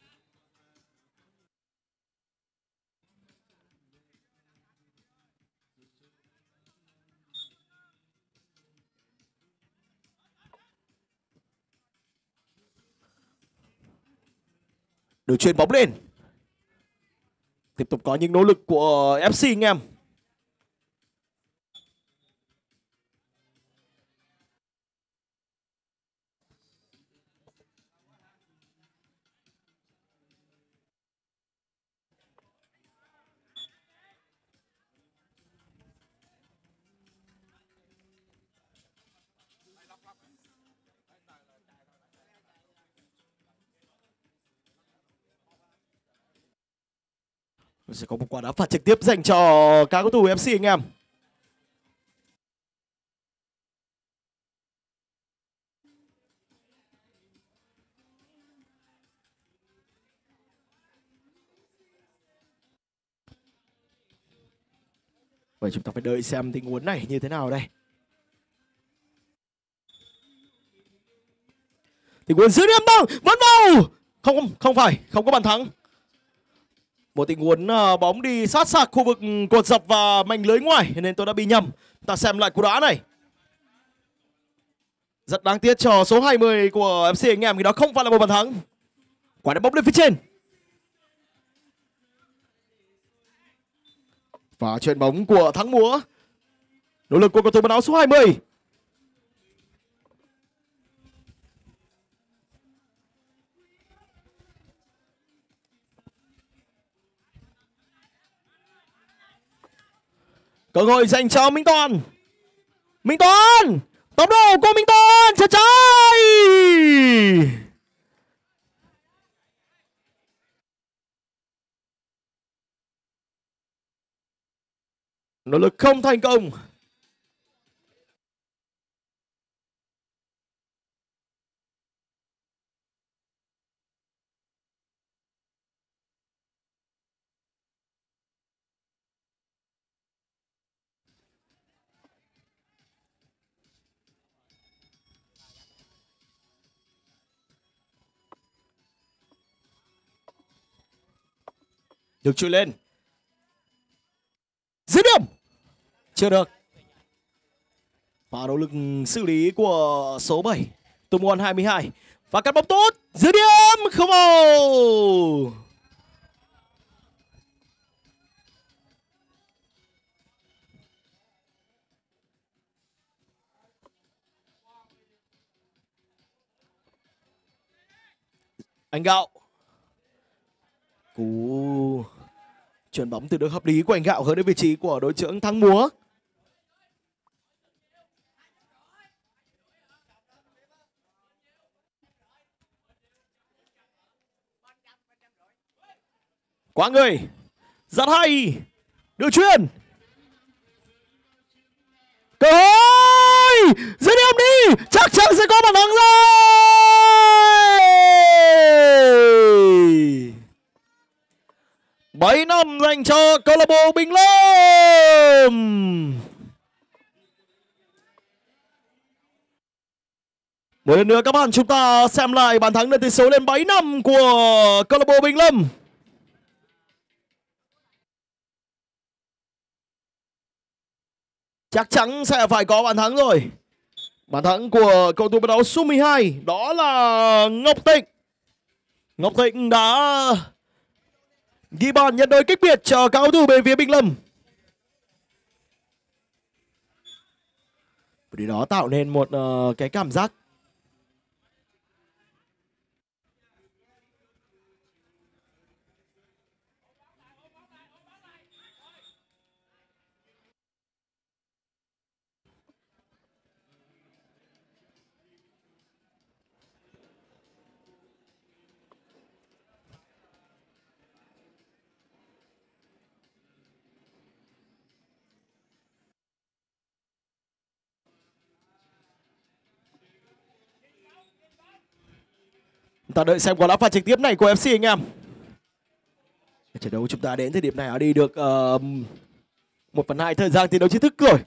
Được chuyền bóng lên. Tiếp tục có những nỗ lực của FC anh em. Sẽ có một quả đá phạt trực tiếp dành cho các cầu thủ FC anh em. Vậy chúng ta phải đợi xem tình huống này như thế nào đây. Tình huống dứt điểm bóng vẫn vào. Không phải, không có bàn thắng. Một tình huống bóng đi sát sạc khu vực cột dọc và mảnh lưới ngoài nên tôi đã bị nhầm. Ta xem lại cú đá này. Rất đáng tiếc cho số 20 của FC anh em, thì đó không phải là một bàn thắng. Quả đá bóng lên phía trên. Và chuyền bóng của Thắng Múa. Nỗ lực của cầu thủ ban áo số 20. Cơ hội dành cho Minh Toàn. Minh Toàn, tốc độ của Minh Toàn, chân trái. Nỗ lực không thành công. Được chui lên. Dứt điểm. Chưa được. Và nỗ lực xử lý của số 7 Tung On 22. Và cắt bóng tốt. Dứt điểm không vào. Anh Gạo. Cú chuyển bóng từ đường hợp lý của anh Gạo hướng đến vị trí của đội trưởng Thắng Múa. Quá người. Rất hay. Đưa chuyền. Cơ hội. Dứt điểm đi. Chắc chắn sẽ có bàn thắng rồi. 7-5 dành cho câu lạc bộ Bình Lâm. Một lần nữa các bạn, chúng ta xem lại bàn thắng nâng tỷ số lên 7-5 của câu lạc bộ Bình Lâm. Chắc chắn sẽ phải có bàn thắng rồi. Bàn thắng của cầu thủ bắt đầu số 12 đó là Ngọc Thịnh. Ngọc Thịnh đã ghi bàn nhận đôi cách biệt cho cầu thủ bên phía Bình Lâm. Điều đó tạo nên một cái cảm giác ta đợi xem quả đá phạt trực tiếp này của FC anh em. Trận đấu chúng ta đến thời điểm này đã đi được 1/2 thời gian thi đấu chính thức rồi.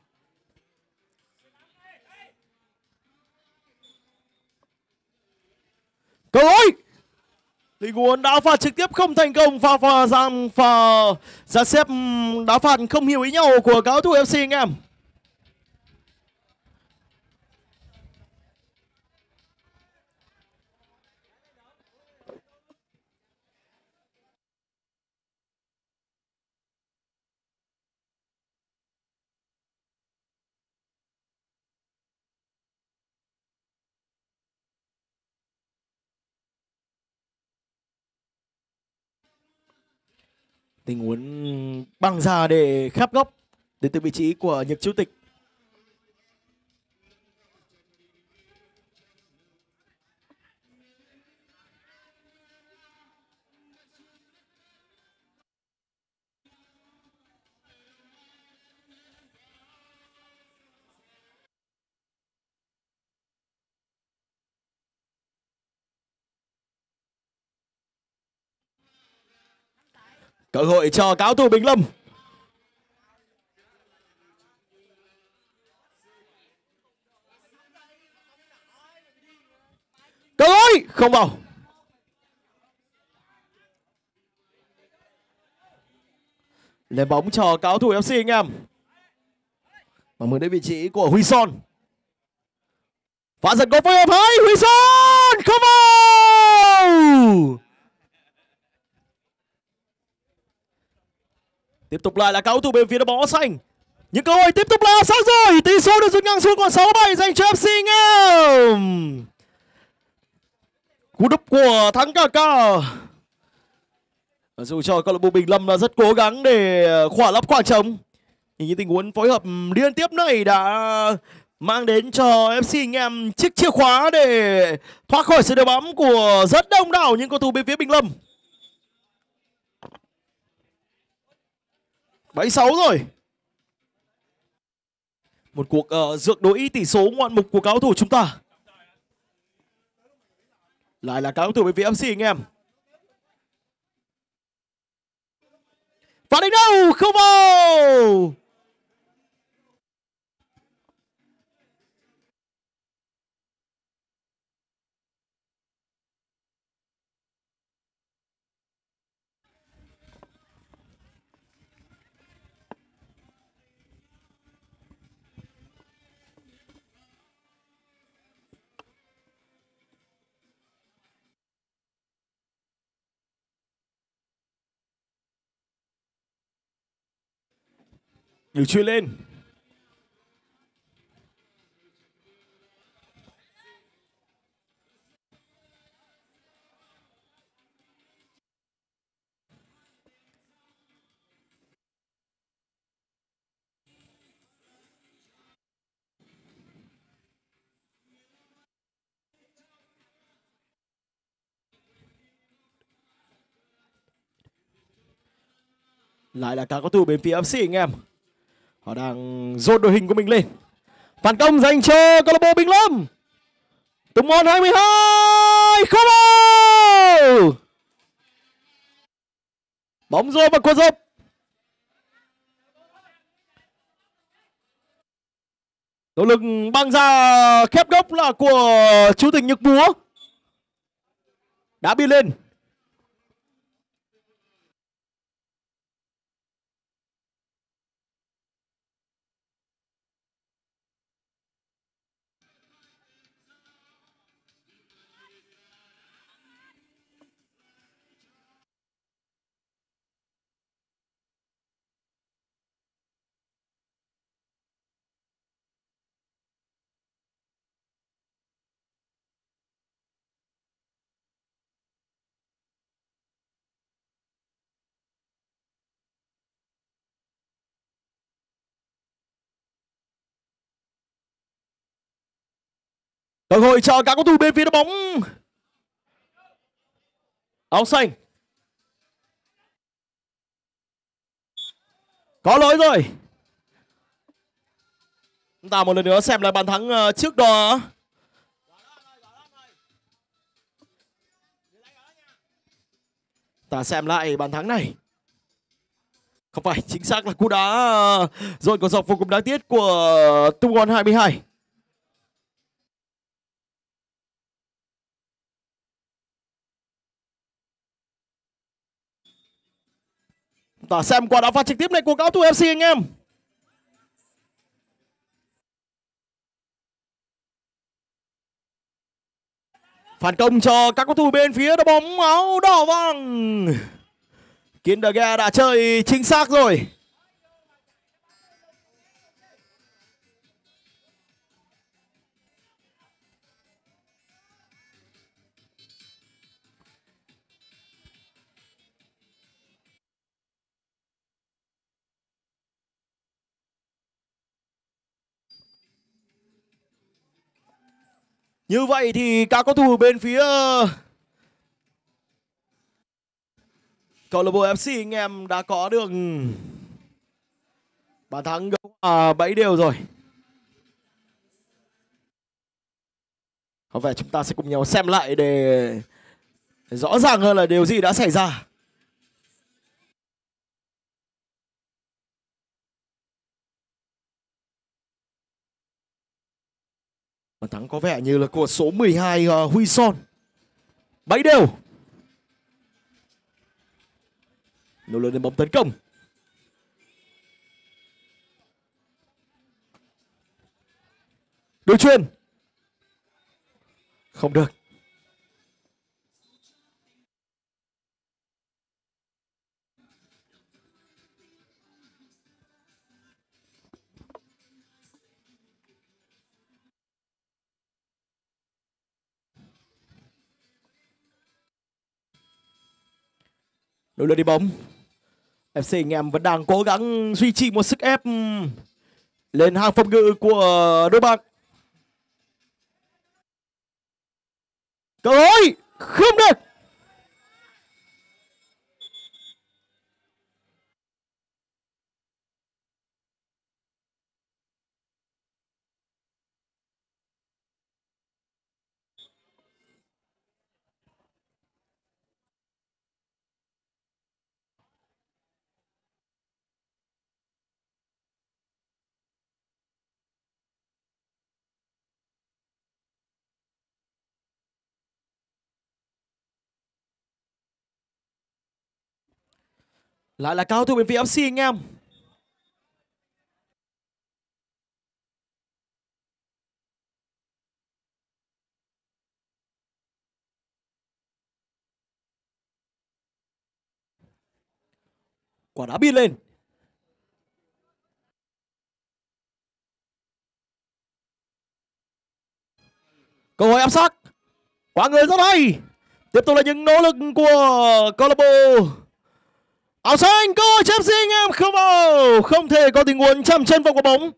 Cơ hội. Tình huống đá phạt trực tiếp không thành công, pha ra xếp đá phạt không hiểu ý nhau của cầu thủ FC anh em. Tình huống băng ra để khép góc đến từ vị trí của Nhật Chủ tịch. Cơ hội cho cầu thủ Bình Lâm. Cơ hội không vào. Lên bóng cho cầu thủ FC anh em. Và mới đến vị trí của Huy Son. Và giật có phối hợp hay Huy Son không vào. Tiếp tục lại là cầu thủ bên phía đội bóng xanh. Những cơ hội tiếp tục là sao rồi. Tỷ số được rút ngang xuống còn 6-7 dành cho FC anh em. Cú đúp của Thắng Kaká. Dù cho câu lạc bộ Bình Lâm là rất cố gắng để khỏa lấp khoảng trống, nhưng những tình huống phối hợp liên tiếp này đã mang đến cho FC anh em chiếc chìa khóa để thoát khỏi sự đeo bám của rất đông đảo những cầu thủ bên phía Bình Lâm. 7-6 rồi. Một cuộc dược đối tỷ số ngoạn mục của cầu thủ chúng ta. Lại là cầu thủ bên phía FC anh em. Và đánh đầu không vào. Được chuyền lên. Lại là các cầu thủ bên phía FC anh em. Họ đang dồn đội hình của mình lên. Phản công dành cho câu lạc bộ Bình Lâm. Tung môn 22 không vào. Bóng rơi vào cột dọc. Nỗ lực băng ra khép góc là của chủ tịch Nhật Búa. Đã biên lên. Cơ hội cho các cầu thủ bên phía đội bóng áo xanh. Có lỗi rồi. Chúng ta một lần nữa xem lại bàn thắng trước đó. Ta xem lại bàn thắng này. Không phải, chính xác là cú đá rồi có dọc vô cùng đáng tiếc của Tung On 22. Ta xem quả đá phạt trực tiếp này của cao thủ FC anh em. Phản công cho các cầu thủ bên phía đội bóng áo đỏ vàng. Kinderga đã chơi chính xác rồi. Như vậy thì các cầu thủ bên phía câu lạc bộ FC anh em đã có được bàn thắng 7-7 rồi. Có vẻ chúng ta sẽ cùng nhau xem lại để rõ ràng hơn là điều gì đã xảy ra. Bàn thắng có vẻ như là của số 12 Huy Son. 7-7. Nỗ lực đến bóng tấn công. Đối chuyền. Không được. Nỗ lực đi bóng. FC anh em vẫn đang cố gắng duy trì một sức ép lên hàng phòng ngự của đội bạn. Cơ hội không được. Lại là cao thủ bên phía FC anh em. Quả đá biên lên. Cơ hội áp sát. Quả người rất hay. Tiếp tục là những nỗ lực của câu lạc bộ áo xanh. Cơ hội chém anh em không vào. Không thể có tình huống chạm chân vào quả bóng.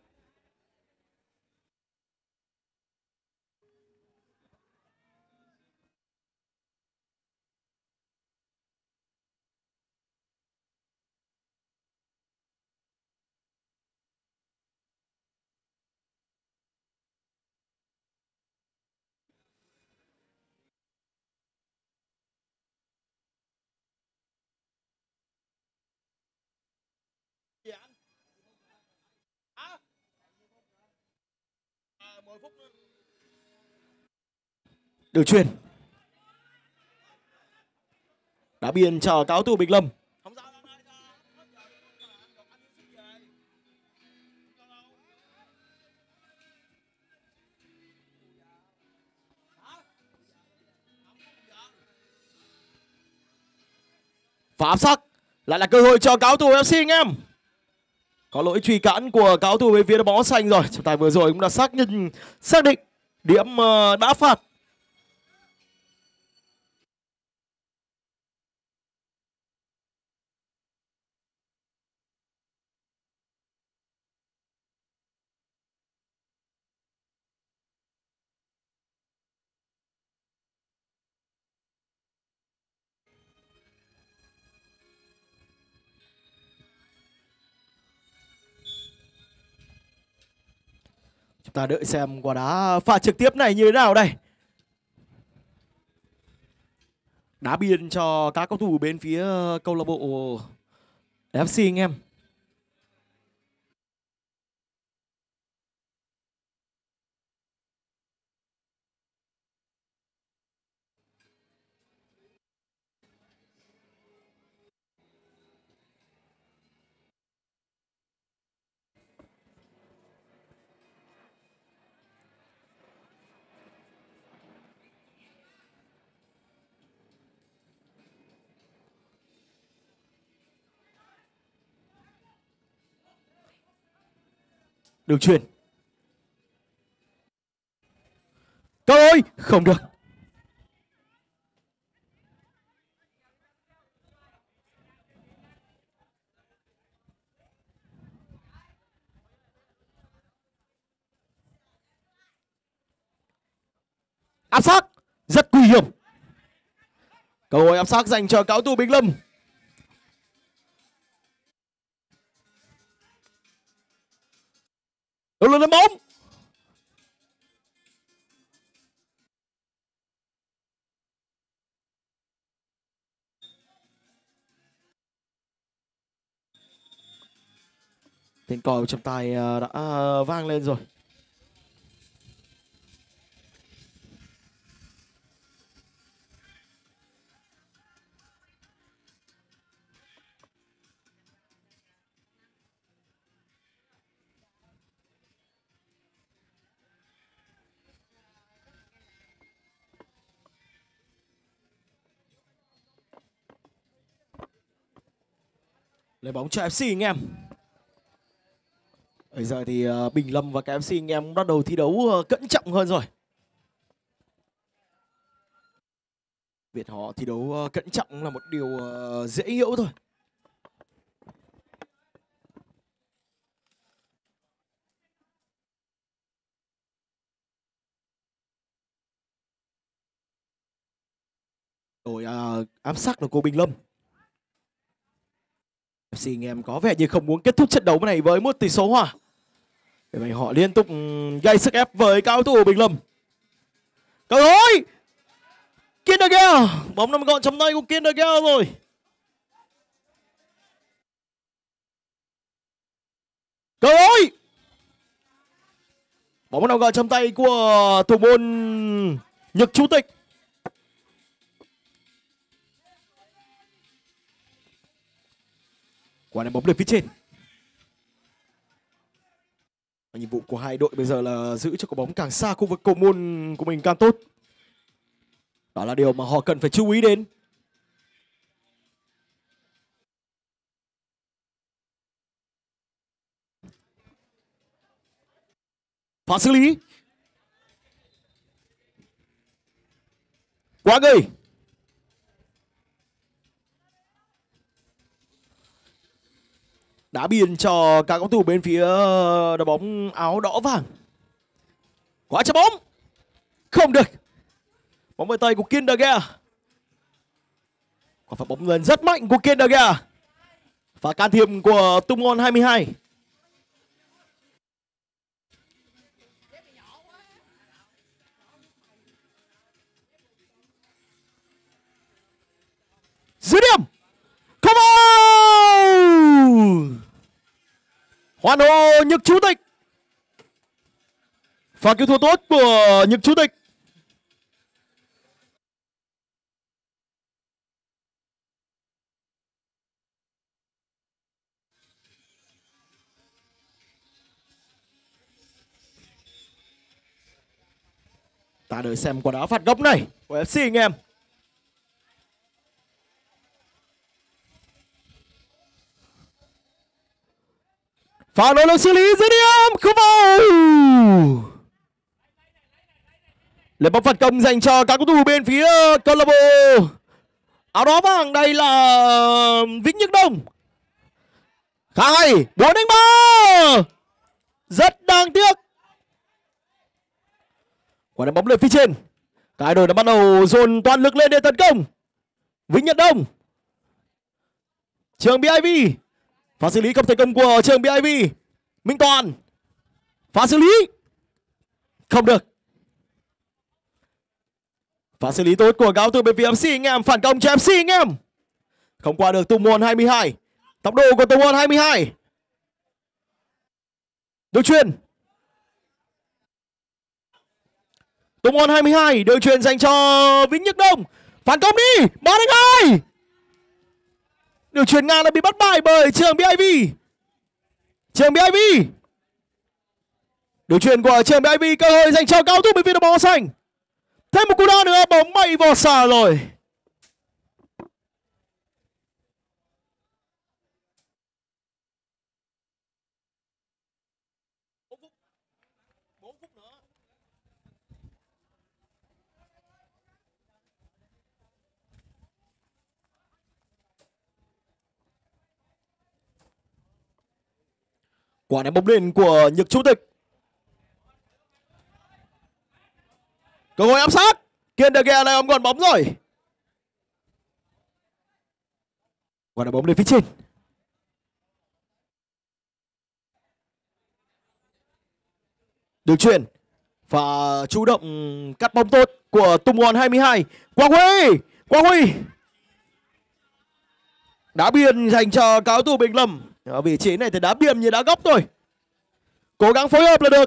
Đường chuyền. Đá biên cho cáo thủ Bình Lâm. Và áp sát. Lại là cơ hội cho cáo thủ FC anh em. Có lỗi truy cản của cáo thủ bên phía đội bóng xanh rồi. Trọng tài vừa rồi cũng đã xác định điểm đá phạt. Chúng ta đợi xem quả đá phạt trực tiếp này như thế nào đây. Đá biên cho các cầu thủ bên phía câu lạc bộ FC anh em. Đường chuyền. Cơ hội không được. Áp sát rất nguy hiểm. Cơ hội áp sát dành cho cáo thủ Bình Lâm. Đầu lên bóng. Tiếng còi trọng tài đã vang lên rồi. Lấy bóng cho FC anh em. Bây giờ thì Bình Lâm và các FC anh em bắt đầu thi đấu cẩn trọng hơn rồi. Việc họ thi đấu cẩn trọng là một điều dễ hiểu thôi. Rồi ám sát là cô Bình Lâm. FC anh em có vẻ như không muốn kết thúc trận đấu này với một tỷ số hòa. Vì vậy họ liên tục gây sức ép với cao thủ Bình Lâm. Cơ hội Kinderger, bóng nằm gọn trong tay của Kinderger rồi. Cơ hội, bóng nằm gọn trong tay của thủ môn Nhật Chủ tịch. Quả này bóng lên phía trên. Nhiệm vụ của hai đội bây giờ là giữ cho quả bóng càng xa khu vực cầu môn của mình càng tốt. Đó là điều mà họ cần phải chú ý đến. Pha xử lý. Quá người. Đá biên cho các cầu thủ bên phía đội bóng áo đỏ vàng. Quá trái bóng. Không được. Bóng về tay của Kinderger. Quả phạt bóng lên rất mạnh của Kinderger. Và can thiệp của Tung Ngon 22. Dứt điểm. Come on! Hoan hô Nhật Chủ tịch. Pha cứu thua tốt của Nhật Chủ tịch. Ta đợi xem quả đá phạt góc này của FC anh em. Pha nỗ lực xử lý dứt điểm không vào. Lên bóng phạt công dành cho các cầu thủ bên phía câu lạc bộ áo đỏ vàng. Đây là Vĩnh Nhật Đông. Khá hay, 4-3. Rất đáng tiếc. Quả đánh bóng lên phía trên. Cả đội đã bắt đầu dồn toàn lực lên để tấn công. Vĩnh Nhật Đông. Trường BIV. Pha xử lý không thành công của trường BIV. Minh Toàn. Pha xử lý không được. Pha xử lý tốt của gáo từ bên phía FC anh em. Phản công cho FC anh em. Không qua được Tùng Môn 22. Tốc độ của Tùng Môn 22. Đường chuyền. Tùng Môn 22. Đường chuyền dành cho Vĩnh Nhật Đông. Phản công đi. 3-2. Đường chuyền ngang đã bị bắt bại bởi trường BIV. Trường BIV. Đường chuyền của trường BIV, cơ hội dành cho cao thủ bên phía đội bóng xanh. Thêm một cú đá nữa, bóng bay vào xa rồi. Quả ném bóng lên của Nhật Chủ tịch. Cơ hội áp sát. Kiên De Gea lại ôm gọn bóng rồi. Quả ném bóng lên phía trên. Đường chuyền và chủ động cắt bóng tốt của Tùng Môn 22. Quang Huy. Quang Huy. Đá biên dành cho cáo thủ Bình Lâm. Ở vị trí này thì đá biên như đá góc thôi. Cố gắng phối hợp là được.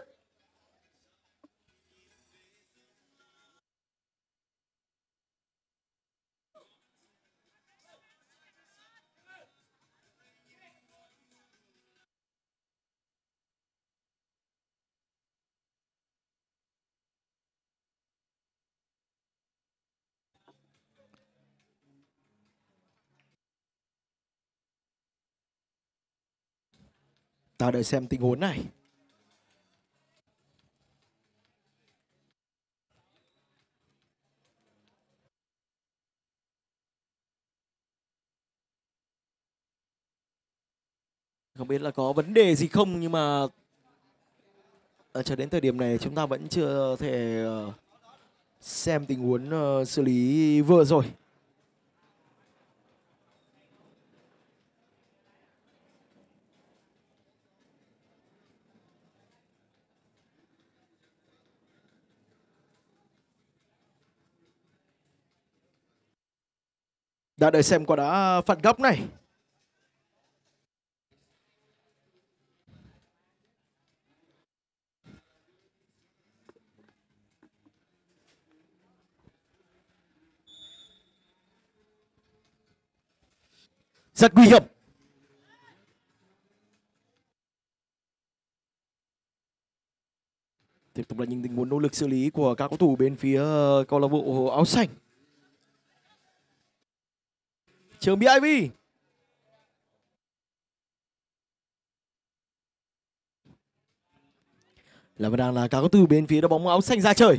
Ta đợi xem tình huống này. Không biết là có vấn đề gì không, nhưng mà cho đến thời điểm này chúng ta vẫn chưa thể xem tình huống xử lý vừa rồi. Đã đợi xem quả đá phạt góc này. Rất nguy hiểm. Tiếp tục là những tình huống nỗ lực xử lý của các cầu thủ bên phía câu lạc bộ áo xanh. Trường BIV. Là vẫn đang là các cầu thủ bên phía đội bóng áo xanh ra trời.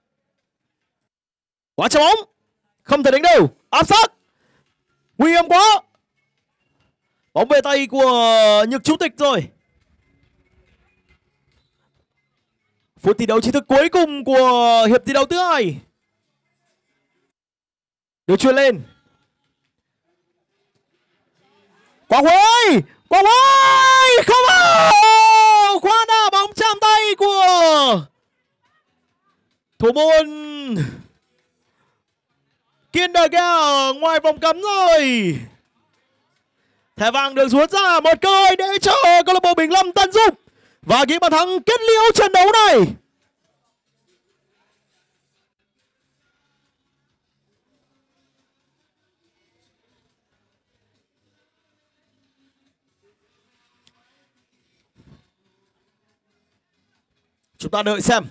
Quá trái bóng. Không thể đánh đều. Áp sát. Nguy hiểm quá. Bóng về tay của Nhật Chủ tịch rồi. Phút thi đấu chính thức cuối cùng của hiệp thi đấu thứ hai. Được chuyền lên. Quang Huy. Quang Huy. Không vào. Khoa đá bóng chạm tay của thủ môn Kiên De Gea ở ngoài vòng cấm rồi. Thẻ vàng được rút ra, một cơ hội để cho câu lạc bộ Bình Lâm tận dụng và ghi bàn thắng kết liễu trận đấu này. Chúng ta đợi xem.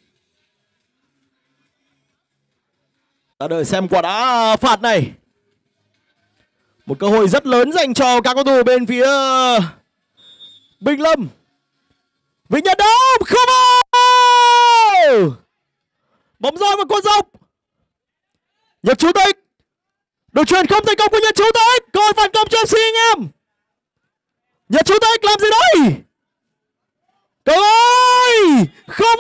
Ta đợi xem quả đá phạt này. Một cơ hội rất lớn dành cho các cầu thủ bên phía Bình Lâm. Vĩnh Nhật Đông không vào. Bóng rơi vào cột dọc. Nhật Chủ tịch. Đường chuyền không thành công của Nhật Chủ tịch. Cơ hội phản công cho FC anh em. Nhật Chủ tịch làm gì đây? Cầu ơi! Không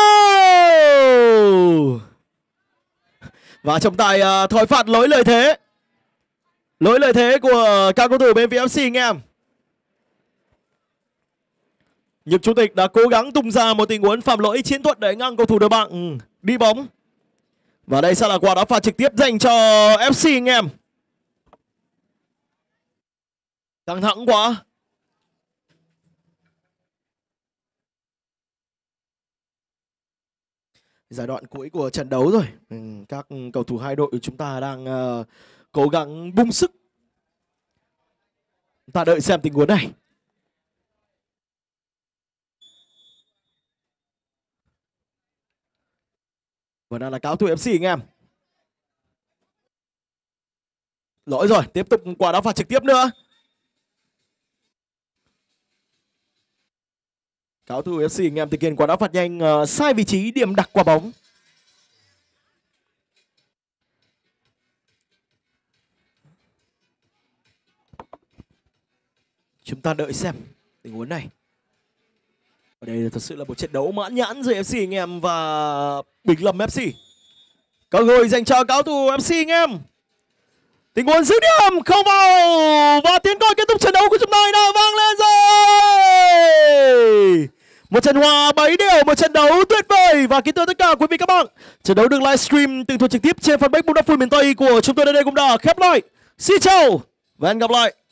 vào. Và trọng tài thổi phạt lỗi lợi thế. Lỗi lợi thế của các cầu thủ bên phía FC anh em. Nhật Chủ tịch đã cố gắng tung ra một tình huống phạm lỗi chiến thuật để ngăn cầu thủ đội bạn đi bóng. Và đây sẽ là quả đá phạt trực tiếp dành cho FC anh em. Căng thẳng quá. Giai đoạn cuối của trận đấu rồi. Các cầu thủ hai đội của chúng ta đang cố gắng bung sức. Chúng ta đợi xem tình huống này. Và đang là cáo thủ FC anh em. Lỗi rồi, tiếp tục quả đá phạt trực tiếp nữa. Cáo thủ FC anh em thực hiện quả đá phạt nhanh sai vị trí điểm đặt quả bóng. Chúng ta đợi xem tình huống này. Ở đây thật sự là một trận đấu mãn nhãn giữa FC anh em và Bình Lâm FC. Cơ hội dành cho cáo thủ FC anh em. Tình huống dứt điểm không vào. Và tiếng còi kết thúc trận đấu của chúng tôi đã vang lên rồi. Một trận hòa 7 đều, một trận đấu tuyệt vời. Và kính thưa tất cả quý vị các bạn, trận đấu được livestream tường thuật trực tiếp trên fanpage bóng đá phun miền Tây của chúng tôi đến đây cũng đã khép lại. Xin chào và hẹn gặp lại.